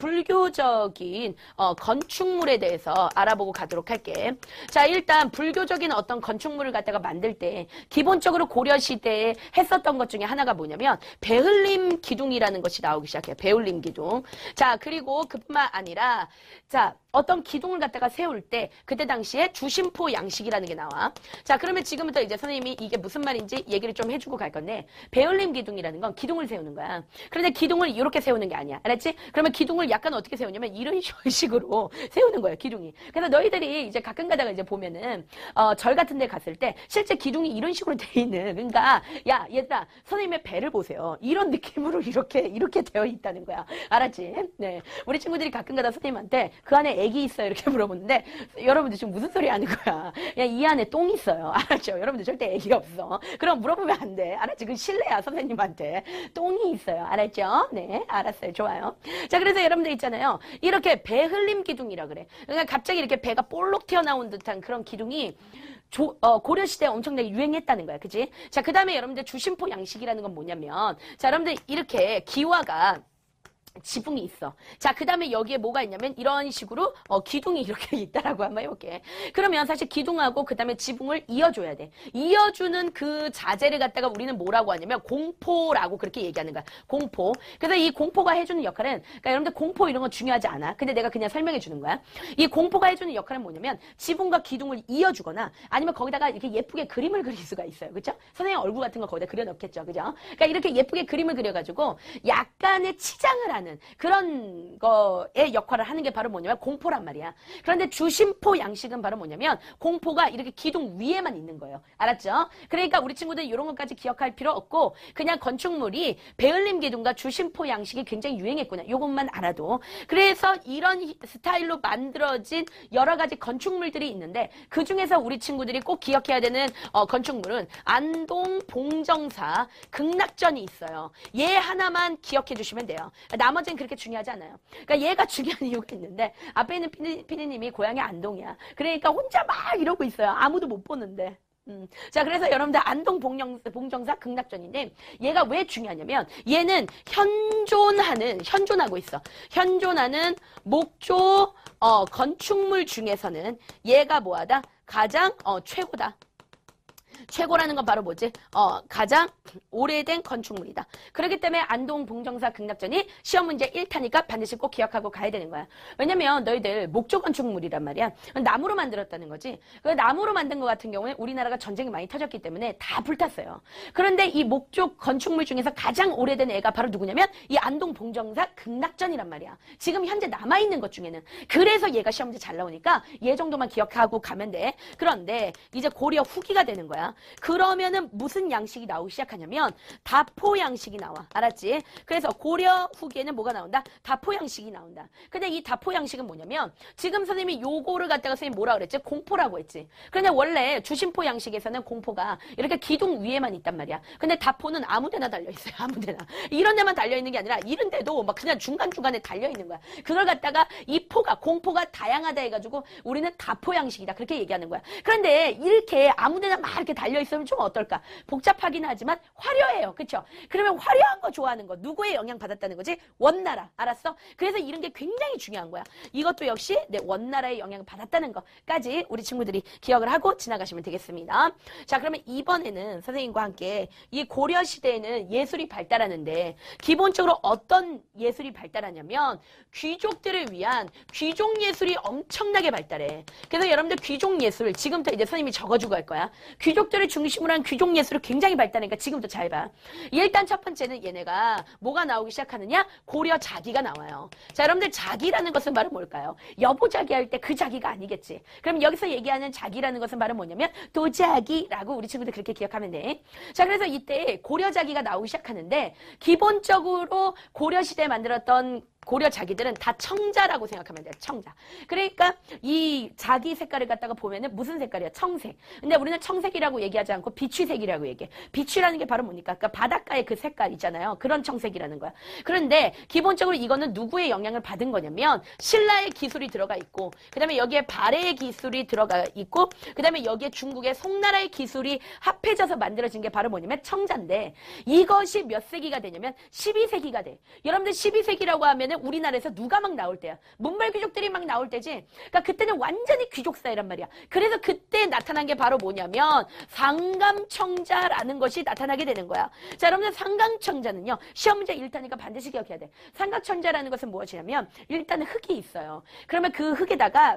불교적인 건축물에 대해서 알아보고 가도록 할게. 자, 일단 불교적인 어떤 건축물을 갖다가 만들 때 기본적으로 고려 시대에 했었던 것 중에 하나가 뭐냐면 배울림 기둥이라는 것이 나오기 시작해요. 배울림 기둥. 자, 그리고 그뿐만 아니라 자, 어떤 기둥을 갖다가 세울 때 그때 당시에 주심포 양식이라는 게 나와. 자, 그러면 지금부터 이제 선생님이 이게 무슨 말인지 얘기를 좀 해주고 갈 건데 배울림 기둥이라는 건 기둥을 세우는 거야. 그런데 기둥을 이렇게 세우는 게 아니야. 알았지? 그러면 기둥을 약간 어떻게 세우냐면 이런 식으로 세우는 거예요. 기둥이. 그래서 너희들이 이제 가끔 가다가 이제 보면은 절 같은 데 갔을 때 실제 기둥이 이런 식으로 돼 있는 그러니까 야, 얘들아 선생님의 배를 보세요. 이런 느낌으로 이렇게 되어 있다는 거야. 알았지? 네. 우리 친구들이 가끔 가다 선생님한테 그 안에 애기 있어요 이렇게 물어보는데 여러분들 지금 무슨 소리 하는 거야? 야, 이 안에 똥 있어요. 알았죠? 여러분들 절대 애기 없어. 그럼 물어보면 안 돼. 알았지? 그 실례야 선생님한테. 똥이 있어요. 알았죠? 네, 알았어요. 좋아요. 자, 그래서 여러분들 있잖아요. 이렇게 배 흘림 기둥이라 그래. 그러니까 갑자기 이렇게 배가 볼록 튀어나온 듯한 그런 기둥이 고려시대에 엄청나게 유행했다는 거야. 그치? 자, 그 다음에 여러분들 주심포 양식이라는 건 뭐냐면 자, 여러분들 이렇게 기와가 지붕이 있어. 자, 그 다음에 여기에 뭐가 있냐면 이런 식으로 기둥이 이렇게 있다라고 한번 해볼게. 그러면 사실 기둥하고 그 다음에 지붕을 이어줘야 돼. 이어주는 그 자재를 갖다가 우리는 뭐라고 하냐면 공포라고 그렇게 얘기하는 거야. 공포. 그래서 이 공포가 해주는 역할은 그러니까 여러분들 공포 이런 건 중요하지 않아. 근데 내가 그냥 설명해 주는 거야. 이 공포가 해주는 역할은 뭐냐면 지붕과 기둥을 이어주거나 아니면 거기다가 이렇게 예쁘게 그림을 그릴 수가 있어요. 그렇죠? 선생님 얼굴 같은 거 거기다 그려넣겠죠. 그죠? 그러니까 이렇게 예쁘게 그림을 그려가지고 약간의 치장을 하는 그런 거의 역할을 하는 게 바로 뭐냐면 공포란 말이야. 그런데 주심포 양식은 바로 뭐냐면 공포가 이렇게 기둥 위에만 있는 거예요. 알았죠? 그러니까 우리 친구들 이런 것까지 기억할 필요 없고 그냥 건축물이 배울림 기둥과 주심포 양식이 굉장히 유행했구나. 이것만 알아도. 그래서 이런 스타일로 만들어진 여러 가지 건축물들이 있는데 그 중에서 우리 친구들이 꼭 기억해야 되는 건축물은 안동 봉정사 극락전이 있어요. 얘 하나만 기억해 주시면 돼요. 나머지는 그렇게 중요하지 않아요. 그러니까 얘가 중요한 이유가 있는데 앞에 있는 피디님이 고향이 안동이야. 그러니까 혼자 막 이러고 있어요. 아무도 못 보는데. 자, 그래서 여러분들 안동 봉정사 극락전인데 얘가 왜 중요하냐면 얘는 현존하고 있어. 현존하는 목조 건축물 중에서는 얘가 뭐하다? 가장 최고다. 최고라는 건 바로 뭐지? 가장 오래된 건축물이다. 그렇기 때문에 안동 봉정사 극락전이 시험 문제 1타니까 반드시 꼭 기억하고 가야 되는 거야. 왜냐면 너희들 목조 건축물이란 말이야. 나무로 만들었다는 거지. 그 나무로 만든 것 같은 경우에 우리나라가 전쟁이 많이 터졌기 때문에 다 불탔어요. 그런데 이 목조 건축물 중에서 가장 오래된 애가 바로 누구냐면 이 안동 봉정사 극락전이란 말이야. 지금 현재 남아있는 것 중에는. 그래서 얘가 시험 문제 잘 나오니까 얘 정도만 기억하고 가면 돼. 그런데 이제 고려 후기가 되는 거야. 그러면은 무슨 양식이 나오기 시작하냐면 다포 양식이 나와. 알았지? 그래서 고려 후기에는 뭐가 나온다? 다포 양식이 나온다. 근데 이 다포 양식은 뭐냐면 지금 선생님이 요거를 갖다가 선생님 뭐라 그랬지? 공포라고 했지. 그런데 원래 주심포 양식에서는 공포가 이렇게 기둥 위에만 있단 말이야. 근데 다포는 아무 데나 달려 있어요. 아무 데나. 이런 데만 달려 있는 게 아니라 이런 데도 막 그냥 중간중간에 달려 있는 거야. 그걸 갖다가 이 공포가 다양하다 해가지고 우리는 다포 양식이다. 그렇게 얘기하는 거야. 그런데 이렇게 아무 데나 막 이렇게 달려있으면 좀 어떨까? 복잡하긴 하지만 화려해요. 그쵸? 그러면 화려한 거 좋아하는 거 누구의 영향 받았다는 거지? 원나라. 알았어? 그래서 이런 게 굉장히 중요한 거야. 이것도 역시 원나라의 영향을 받았다는 것까지 우리 친구들이 기억을 하고 지나가시면 되겠습니다. 자, 그러면 이번에는 선생님과 함께 이 고려시대에는 예술이 발달하는데 기본적으로 어떤 예술이 발달하냐면 귀족들을 위한 귀족예술이 엄청나게 발달해. 그래서 여러분들 귀족예술 지금부터 이제 선생님이 적어주고 할 거야. 귀족들을 중심으로 한 귀족 예술이 굉장히 발달하니까 지금부터 잘 봐. 일단 첫 번째는 얘네가 뭐가 나오기 시작하느냐? 고려 자기가 나와요. 자, 여러분들 자기라는 것은 바로 뭘까요? 여보자기 할 때 그 자기가 아니겠지. 그럼 여기서 얘기하는 자기라는 것은 바로 뭐냐면 도자기라고 우리 친구들 그렇게 기억하면 돼. 자, 그래서 이때 고려 자기가 나오기 시작하는데 기본적으로 고려 시대에 만들었던 고려 자기들은 다 청자라고 생각하면 돼요. 청자. 그러니까 이 자기 색깔을 갖다가 보면은 무슨 색깔이야? 청색. 근데 우리는 청색이라고 얘기하지 않고 비취색이라고 얘기해. 비취라는 게 바로 뭡니까? 그러니까 바닷가의 그 색깔 있잖아요. 그런 청색이라는 거야. 그런데 기본적으로 이거는 누구의 영향을 받은 거냐면 신라의 기술이 들어가 있고 그다음에 여기에 발해의 기술이 들어가 있고 그다음에 여기에 중국의 송나라의 기술이 합해져서 만들어진 게 바로 뭐냐면 청자인데 이것이 몇 세기가 되냐면 12세기가 돼. 여러분들 12세기라고 하면은 우리나라에서 누가 막 나올 때야? 문물 귀족들이 막 나올 때지. 그러니까 그때는 완전히 귀족 사회란 말이야. 그래서 그때 나타난 게 바로 뭐냐면 상감청자라는 것이 나타나게 되는 거야. 자, 여러분들 상감청자는요. 시험 문제 1타니까 반드시 기억해야 돼. 상감청자라는 것은 무엇이냐면 일단 흙이 있어요. 그러면 그 흙에다가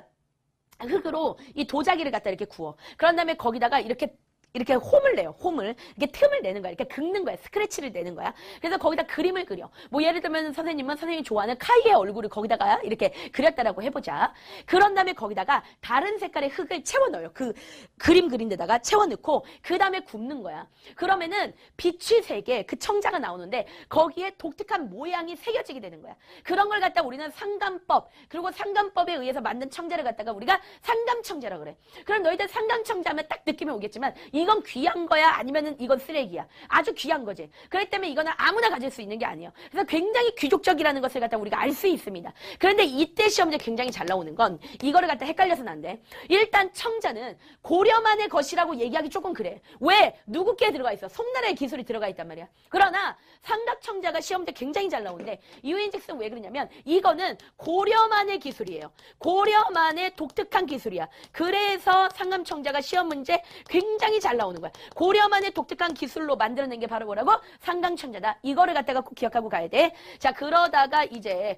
흙으로 이 도자기를 갖다 이렇게 구워. 그런 다음에 거기다가 이렇게 홈을 내요. 홈을. 이렇게 틈을 내는 거야. 이렇게 긁는 거야. 스크래치를 내는 거야. 그래서 거기다 그림을 그려. 뭐 예를 들면 선생님은 선생님이 좋아하는 카이의 얼굴을 거기다가 이렇게 그렸다라고 해보자. 그런 다음에 거기다가 다른 색깔의 흙을 채워 넣어요. 그 그림 그린 데다가 채워 넣고 그 다음에 굽는 거야. 그러면은 빛이 색의 그 청자가 나오는데 거기에 독특한 모양이 새겨지게 되는 거야. 그런 걸 갖다 우리는 상감법 그리고 상감법에 의해서 만든 청자를 갖다가 우리가 상감청자라고 그래. 그럼 너희들 상감청자면 딱 느낌이 오겠지만 이건 귀한 거야? 아니면은 이건 쓰레기야? 아주 귀한 거지. 그렇기 때문에 이거는 아무나 가질 수 있는 게 아니에요. 그래서 굉장히 귀족적이라는 것을 갖다 우리가 알 수 있습니다. 그런데 이때 시험에 굉장히 잘 나오는 건 이거를 갖다 헷갈려서는 안 돼. 일단 청자는 고려만의 것이라고 얘기하기 조금 그래. 왜? 누구께 들어가 있어? 송나라의 기술이 들어가 있단 말이야. 그러나 삼각청자가 시험 때 굉장히 잘 나오는데 이유인즉슨 왜 그러냐면 이거는 고려만의 기술이에요. 고려만의 독특한 기술이야. 그래서 상감청자가 시험 문제 굉장히 잘 나오는 거야. 고려만의 독특한 기술로 만들어낸 게 바로 뭐라고? 상감청자다. 이거를 갖다가 꼭 기억하고 가야 돼. 자, 그러다가 이제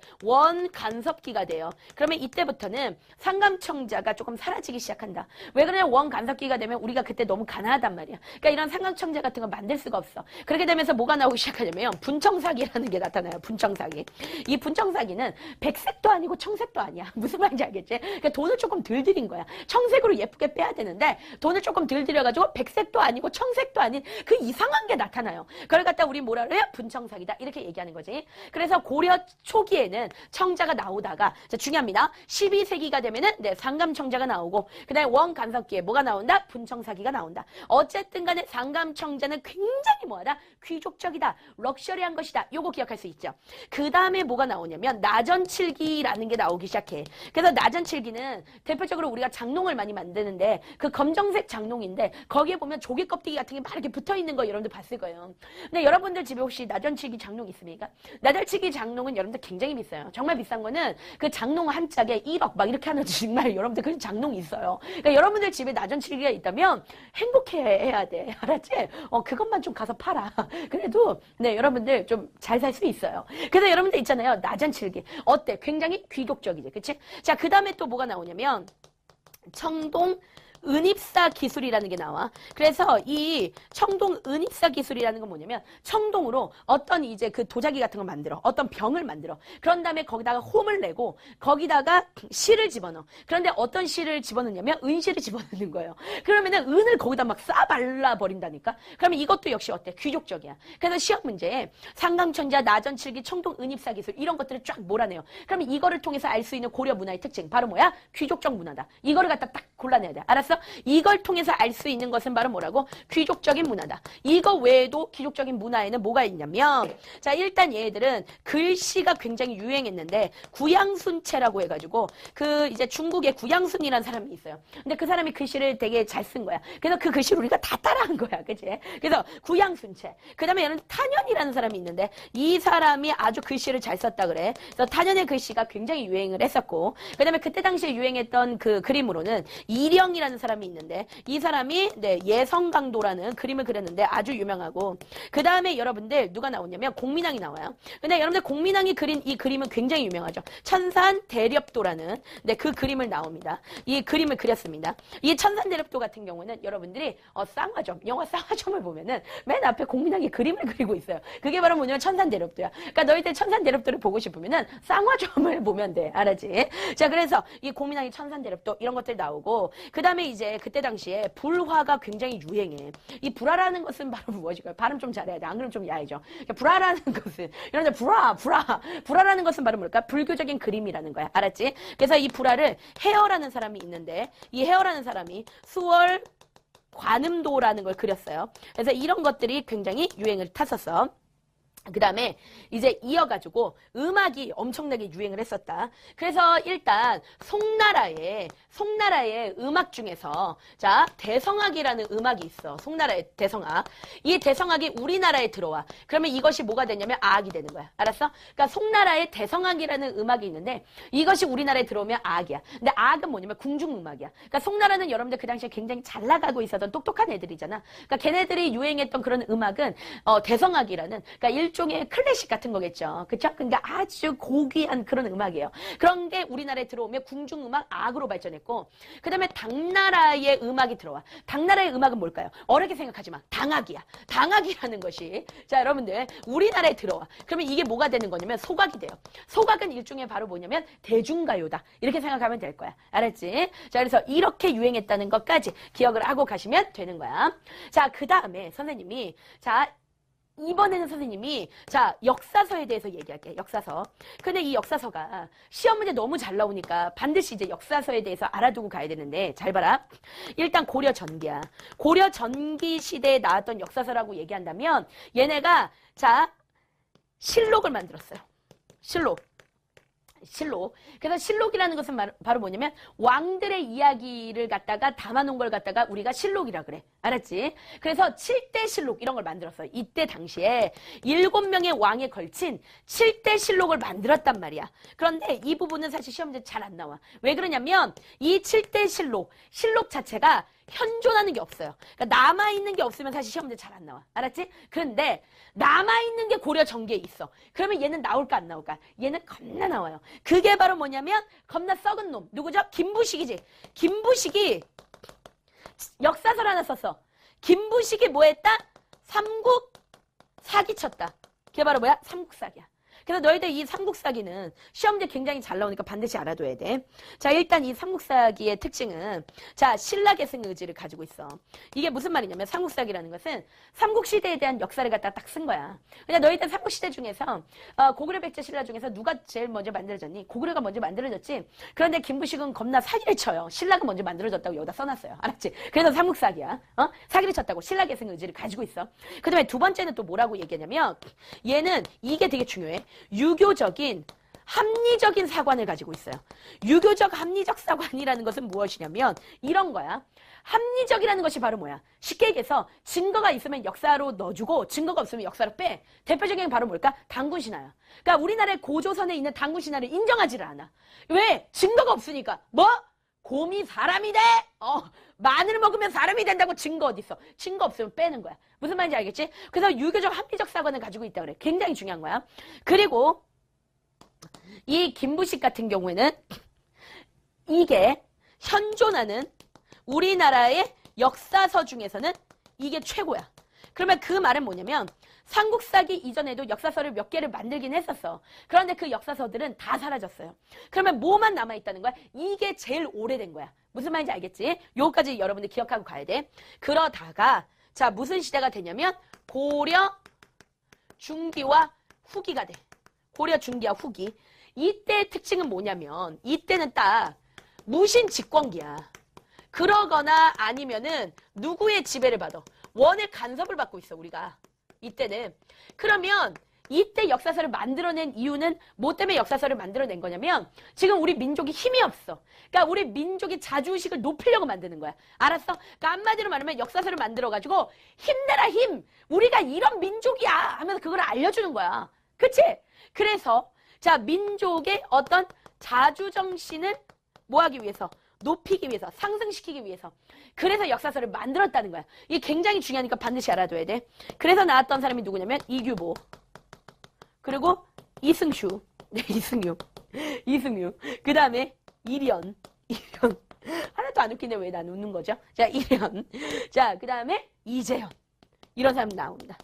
원간섭기가 돼요. 그러면 이때부터는 상감청자가 조금 사라지기 시작한다. 왜 그러냐? 원간섭기가 되면 우리가 그때 너무 가난하단 말이야. 그러니까 이런 상감청자 같은 거 만들 수가 없어. 그렇게 되면서 뭐가 나오기 시작하냐면 분청사기라는 게 나타나요. 분청사기. 이 분청사기는 백색도 아니고 청색도 아니야. 무슨 말인지 알겠지? 그러니까 돈을 조금 덜 들인 거야. 청색으로 예쁘게 빼야 되는데 돈을 조금 덜 들여가지고 백색도 아니고 청색도 아닌 그 이상한 게 나타나요. 그걸 갖다 우리 뭐라 그래요? 분청사기다. 이렇게 얘기하는 거지. 그래서 고려 초기에는 청자가 나오다가 자, 중요합니다. 12세기가 되면은 상감청자가 나오고 그다음에 원간섭기에 뭐가 나온다? 분청사기가 나온다. 어쨌든 간에 상감청자는 굉장히 뭐하다? 귀족적이다. 럭셔리한 것이다. 요거 기억할 수 있죠. 그 다음에 뭐가 나오냐면 나전칠기라는 게 나오기 시작해. 그래서 나전칠기는 대표적으로 우리가 장롱을 많이 만드는데 그 검정색 장롱인데 거기에 보면 조개 껍데기 같은 게 막 이렇게 붙어있는 거 여러분들 봤을 거예요. 근데 여러분들 집에 혹시 나전칠기 장롱 있습니까? 나전칠기 장롱은 여러분들 굉장히 비싸요. 정말 비싼 거는 그 장롱 한 짝에 1억 막 이렇게 하는 정말 여러분들 그런 장롱이 있어요. 그러니까 여러분들 집에 나전칠기가 있다면 행복해야 돼. 알았지? 그것만 좀 가서 팔아. 그래도 여러분들 좀 잘 살 수 있어요. 그래서 여러분들 있잖아요. 나전칠기. 어때? 굉장히 귀족적이지. 그치? 자, 그 다음에 또 뭐가 나오냐면 청동 은입사 기술이라는 게 나와. 그래서 이 청동 은입사 기술이라는 건 뭐냐면 청동으로 어떤 이제 그 도자기 같은 걸 만들어. 어떤 병을 만들어. 그런 다음에 거기다가 홈을 내고 거기다가 실을 집어넣어. 그런데 어떤 실을 집어넣냐면 은실을 집어넣는 거예요. 그러면은 은을 거기다 막 쏴 발라버린다니까. 그러면 이것도 역시 어때? 귀족적이야. 그래서 시험 문제에 상감청자, 나전칠기, 청동 은입사 기술 이런 것들을 쫙 몰아내요. 그러면 이거를 통해서 알 수 있는 고려 문화의 특징 바로 뭐야? 귀족적 문화다. 이거를 갖다 딱 골라내야 돼. 알았어? 이걸 통해서 알 수 있는 것은 바로 뭐라고? 귀족적인 문화다. 이거 외에도 귀족적인 문화에는 뭐가 있냐면 자, 일단 얘들은 글씨가 굉장히 유행했는데 구양순체라고 해가지고 그 이제 중국의 구양순이라는 사람이 있어요. 근데 그 사람이 글씨를 되게 잘 쓴 거야. 그래서 그 글씨를 우리가 다 따라한 거야. 그치? 그래서 구양순체. 그 다음에 얘는 탄현이라는 사람이 있는데 이 사람이 아주 글씨를 잘 썼다 그래. 그래서 탄현의 글씨가 굉장히 유행을 했었고 그 다음에 그때 당시에 유행했던 그 그림으로는 이령이라는 사람이 있는데 이 사람이 예성강도라는 그림을 그렸는데 아주 유명하고 그 다음에 여러분들 누가 나오냐면 공민왕이 나와요. 근데 여러분들 공민왕이 그린 이 그림은 굉장히 유명하죠. 천산대렵도라는 그 그림을 나옵니다. 이 그림을 그렸습니다. 이 천산대렵도 같은 경우는 여러분들이 쌍화점, 영화 쌍화점을 보면은 맨 앞에 공민왕이 그림을 그리고 있어요. 그게 바로 뭐냐면 천산대렵도야. 그러니까 너희들 천산대렵도를 보고 싶으면은 쌍화점을 보면 돼. 알았지? 자, 그래서 이 공민왕이 천산대렵도 이런 것들 나오고 그 다음에 이제 그때 당시에 불화가 굉장히 유행해. 이 불화라는 것은 바로 무엇일까요? 발음 좀 잘해야 돼. 안 그러면 좀 야해져. 그러니까 불화라는 것은 이런데 불화라는 것은 바로 뭘까? 불교적인 그림이라는 거야. 알았지? 그래서 이 불화를 헤어라는 사람이 있는데 이 헤어라는 사람이 수월 관음도라는 걸 그렸어요. 그래서 이런 것들이 굉장히 유행을 탔었어. 그 다음에 이제 이어가지고 음악이 엄청나게 유행을 했었다. 그래서 일단 송나라의 음악 중에서 자 대성악이라는 음악이 있어. 송나라의 대성악. 이 대성악이 우리나라에 들어와. 그러면 이것이 뭐가 되냐면 악이 되는 거야. 알았어? 그러니까 송나라의 대성악이라는 음악이 있는데 이것이 우리나라에 들어오면 악이야. 근데 악은 뭐냐면 궁중음악이야. 그러니까 송나라는 여러분들 그 당시에 굉장히 잘 나가고 있었던 똑똑한 애들이잖아. 그러니까 걔네들이 유행했던 그런 음악은 대성악이라는 그러니까 일종의 클래식 같은 거겠죠. 그쵸? 그러니까 아주 고귀한 그런 음악이에요. 그런 게 우리나라에 들어오면 궁중음악 악으로 발전했고 그 다음에 당나라의 음악이 들어와. 당나라의 음악은 뭘까요? 어렵게 생각하지 마. 당악이야. 당악이라는 것이 자 여러분들 우리나라에 들어와. 그러면 이게 뭐가 되는 거냐면 소각이 돼요. 소각은 일종의 바로 뭐냐면 대중가요다. 이렇게 생각하면 될 거야. 알았지? 자 그래서 이렇게 유행했다는 것까지 기억을 하고 가시면 되는 거야. 자 그 다음에 선생님이 자 이번에는 선생님이 자 역사서에 대해서 얘기할게. 역사서. 근데 이 역사서가 시험 문제 너무 잘 나오니까 반드시 이제 역사서에 대해서 알아두고 가야 되는데 잘 봐라. 일단 고려 전기야. 고려 전기 시대에 나왔던 역사서라고 얘기한다면 얘네가 자 실록을 만들었어요. 실록. 그래서 실록이라는 것은 바로 뭐냐면 왕들의 이야기를 갖다가 담아놓은 걸 갖다가 우리가 실록이라 그래. 알았지? 그래서 7대 실록 이런 걸 만들었어요. 이때 당시에 7명의 왕에 걸친 7대 실록을 만들었단 말이야. 그런데 이 부분은 사실 시험 문제 잘 안 나와. 왜 그러냐면 이 7대 실록 자체가 현존하는 게 없어요. 그러니까 남아있는 게 없으면 사실 시험 문제 잘 안 나와. 알았지? 그런데 남아있는 게 고려 전기에 있어. 그러면 얘는 나올까 안 나올까? 얘는 겁나 나와요. 그게 바로 뭐냐면 겁나 썩은 놈. 누구죠? 김부식이지. 김부식이 역사설 하나 썼어. 김부식이 뭐 했다? 삼국 사기 쳤다. 그게 바로 뭐야? 삼국사기야. 그래서 너희들 이 삼국사기는 시험제 굉장히 잘 나오니까 반드시 알아둬야 돼. 자, 일단 이 삼국사기의 특징은 자, 신라계승 의지를 가지고 있어. 이게 무슨 말이냐면 삼국사기라는 것은 삼국시대에 대한 역사를 갖다 딱 쓴 거야. 그냥 너희들 삼국시대 중에서 고구려 백제 신라 중에서 누가 제일 먼저 만들어졌니? 고구려가 먼저 만들어졌지. 그런데 김부식은 겁나 사기를 쳐요. 신라가 먼저 만들어졌다고 여기다 써놨어요. 알았지? 그래서 삼국사기야. 사기를 쳤다고 신라계승 의지를 가지고 있어. 그 다음에 두 번째는 또 뭐라고 얘기하냐면 얘는 이게 되게 중요해. 유교적인 합리적인 사관을 가지고 있어요. 유교적 합리적 사관이라는 것은 무엇이냐면 이런 거야. 합리적이라는 것이 바로 뭐야? 쉽게 얘기해서 증거가 있으면 역사로 넣어주고 증거가 없으면 역사로 빼. 대표적인 게 바로 뭘까? 단군신화야. 그러니까 우리나라의 고조선에 있는 단군신화를 인정하지를 않아. 왜? 증거가 없으니까. 뭐? 곰이 사람이 돼? 마늘 먹으면 사람이 된다고 증거 어디 있어? 증거 없으면 빼는 거야. 무슨 말인지 알겠지? 그래서 유교적 합리적 사관을 가지고 있다 그래. 굉장히 중요한 거야. 그리고 이 김부식 같은 경우에는 이게 현존하는 우리나라의 역사서 중에서는 이게 최고야. 그러면 그 말은 뭐냐면 삼국사기 이전에도 역사서를 몇 개를 만들긴 했었어. 그런데 그 역사서들은 다 사라졌어요. 그러면 뭐만 남아있다는 거야? 이게 제일 오래된 거야. 무슨 말인지 알겠지? 요거까지 여러분들 기억하고 가야 돼. 그러다가 자 무슨 시대가 되냐면 고려 중기와 후기가 돼. 고려 중기와 후기. 이때의 특징은 뭐냐면 이때는 딱 무신 집권기야. 그러거나 아니면은 누구의 지배를 받아? 원의 간섭을 받고 있어 우리가. 이때는. 그러면 이때 역사서를 만들어낸 이유는 뭐 때문에 역사서를 만들어낸 거냐면 지금 우리 민족이 힘이 없어. 그러니까 우리 민족의 자주의식을 높이려고 만드는 거야. 알았어? 그러니까 한마디로 말하면 역사서를 만들어가지고 힘내라 힘! 우리가 이런 민족이야! 하면서 그걸 알려주는 거야. 그치? 그래서 자 민족의 어떤 자주정신을 뭐하기 위해서? 높이기 위해서, 상승시키기 위해서. 그래서 역사서를 만들었다는 거야. 이게 굉장히 중요하니까 반드시 알아둬야 돼. 그래서 나왔던 사람이 누구냐면 이규보. 그리고 이승슈. 네, 이승유. 그 다음에 이련. 하나도 안 웃기네. 왜 난 웃는 거죠? 자, 이련. 자, 그 다음에 이재현. 이런 사람 나옵니다.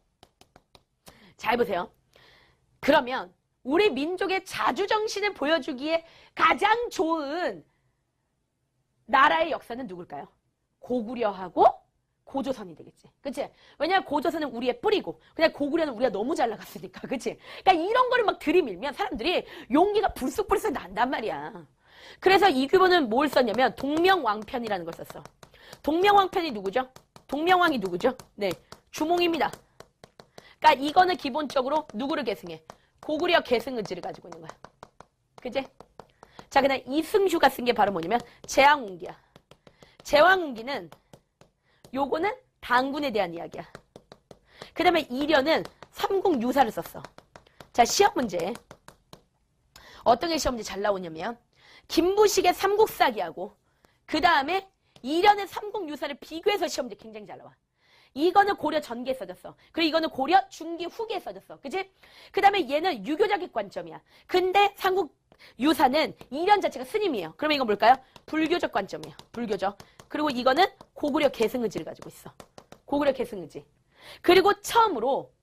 잘 보세요. 그러면 우리 민족의 자주정신을 보여주기에 가장 좋은 나라의 역사는 누굴까요? 고구려하고 고조선이 되겠지. 그치? 왜냐면 고조선은 우리의 뿌리고, 그냥 고구려는 우리가 너무 잘 나갔으니까. 그치? 그러니까 이런 거를 막 들이밀면 사람들이 용기가 불쑥불쑥 난단 말이야. 그래서 이규보는 뭘 썼냐면 동명왕편이라는 걸 썼어. 동명왕편이 누구죠? 동명왕이 누구죠? 네, 주몽입니다. 그러니까 이거는 기본적으로 누구를 계승해? 고구려 계승의지를 가지고 있는 거야. 그치? 자, 그다음 이승휴가 쓴 게 바로 뭐냐면 제왕운기야. 제왕운기는 요거는 단군에 대한 이야기야. 그 다음에 이련은 삼국유사를 썼어. 자, 시험 문제. 어떤 게 시험 문제 잘 나오냐면 김부식의 삼국사기하고 그 다음에 이련의 삼국유사를 비교해서 시험 문제 굉장히 잘 나와. 이거는 고려 전기에 써졌어. 그리고 이거는 고려 중기 후기에 써졌어. 그치? 그 다음에 얘는 유교적인 관점이야. 근데 삼국유사는 이련 자체가 스님이에요. 그러면 이건 뭘까요? 불교적 관점이에요. 불교적. 그리고 이거는 고구려 계승의지를 가지고 있어. 고구려 계승의지. 그리고 처음으로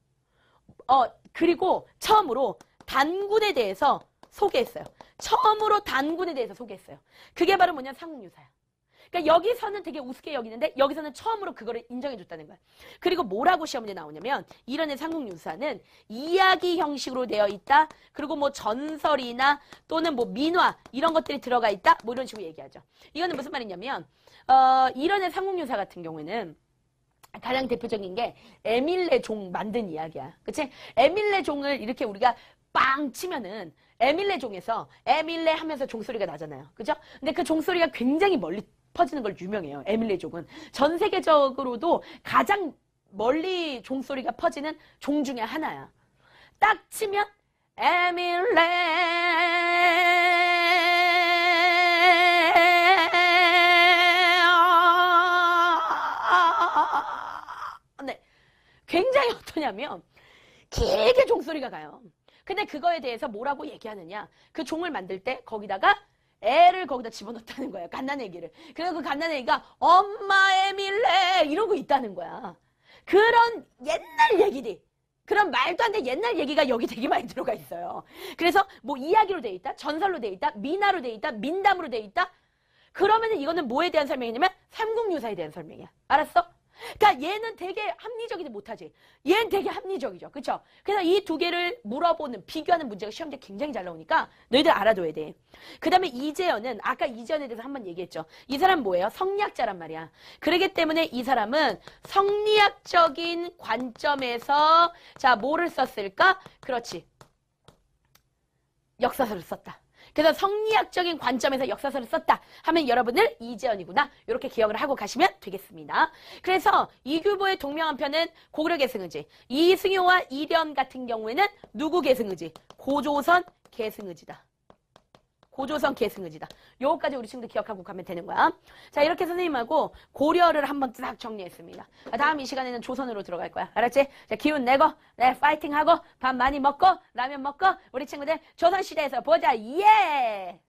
단군에 대해서 소개했어요. 처음으로 단군에 대해서 소개했어요. 그게 바로 뭐냐? 삼국유사야. 그러니까 여기서는 되게 우습게 여기는데 여기서는 처음으로 그거를 인정해줬다는 거야. 그리고 뭐라고 시험 문제 나오냐면 이런의 삼국유사는 이야기 형식으로 되어 있다. 그리고 뭐 전설이나 또는 뭐 민화 이런 것들이 들어가 있다. 뭐 이런 식으로 얘기하죠. 이거는 무슨 말이냐면 이런의 삼국유사 같은 경우에는 가장 대표적인 게 에밀레 종 만든 이야기야. 그치? 에밀레 종을 이렇게 우리가 빵 치면은 에밀레 종에서 에밀레 하면서 종소리가 나잖아요. 그죠? 근데 그 종소리가 굉장히 멀리 퍼지는 걸 유명해요. 에밀레 종은. 전 세계적으로도 가장 멀리 종소리가 퍼지는 종 중에 하나야. 딱 치면 에밀레 네. 굉장히 어떠냐면 길게 종소리가 가요. 근데 그거에 대해서 뭐라고 얘기하느냐. 그 종을 만들 때 거기다가 애를 거기다 집어넣었다는 거예요. 갓난애기를. 그래서 그 갓난애기가 엄마 에밀레 이러고 있다는 거야. 그런 옛날 얘기들이 그런 말도 안 되는 옛날 얘기가 여기 되게 많이 들어가 있어요. 그래서 뭐 이야기로 돼 있다, 전설로 돼 있다, 민화로 돼 있다, 민담으로 돼 있다. 그러면 이거는 뭐에 대한 설명이냐면 삼국유사에 대한 설명이야. 알았어? 그러니까 얘는 되게 합리적이지 못하지. 얘는 되게 합리적이죠. 그쵸? 그래서 이 두 개를 물어보는, 비교하는 문제가 시험제 굉장히 잘 나오니까 너희들 알아둬야 돼. 그 다음에 이재현은, 아까 이재현에 대해서 한번 얘기했죠. 이 사람 뭐예요? 성리학자란 말이야. 그렇기 때문에 이 사람은 성리학적인 관점에서 자, 뭐를 썼을까? 그렇지. 역사서를 썼다. 그래서 성리학적인 관점에서 역사서를 썼다 하면 여러분들 이재현이구나 이렇게 기억을 하고 가시면 되겠습니다. 그래서 이규보의 동명한편은 고구려 계승의지, 이승효와 이련 같은 경우에는 누구 계승의지? 고조선 계승의지다. 고조선 계승의지다. 요거까지 우리 친구들 기억하고 가면 되는 거야. 자, 이렇게 선생님하고 고려를 한번 딱 정리했습니다. 다음 이 시간에는 조선으로 들어갈 거야. 알았지? 자, 기운 내고, 네, 파이팅하고, 밥 많이 먹고, 라면 먹고, 우리 친구들 조선시대에서 보자. 예!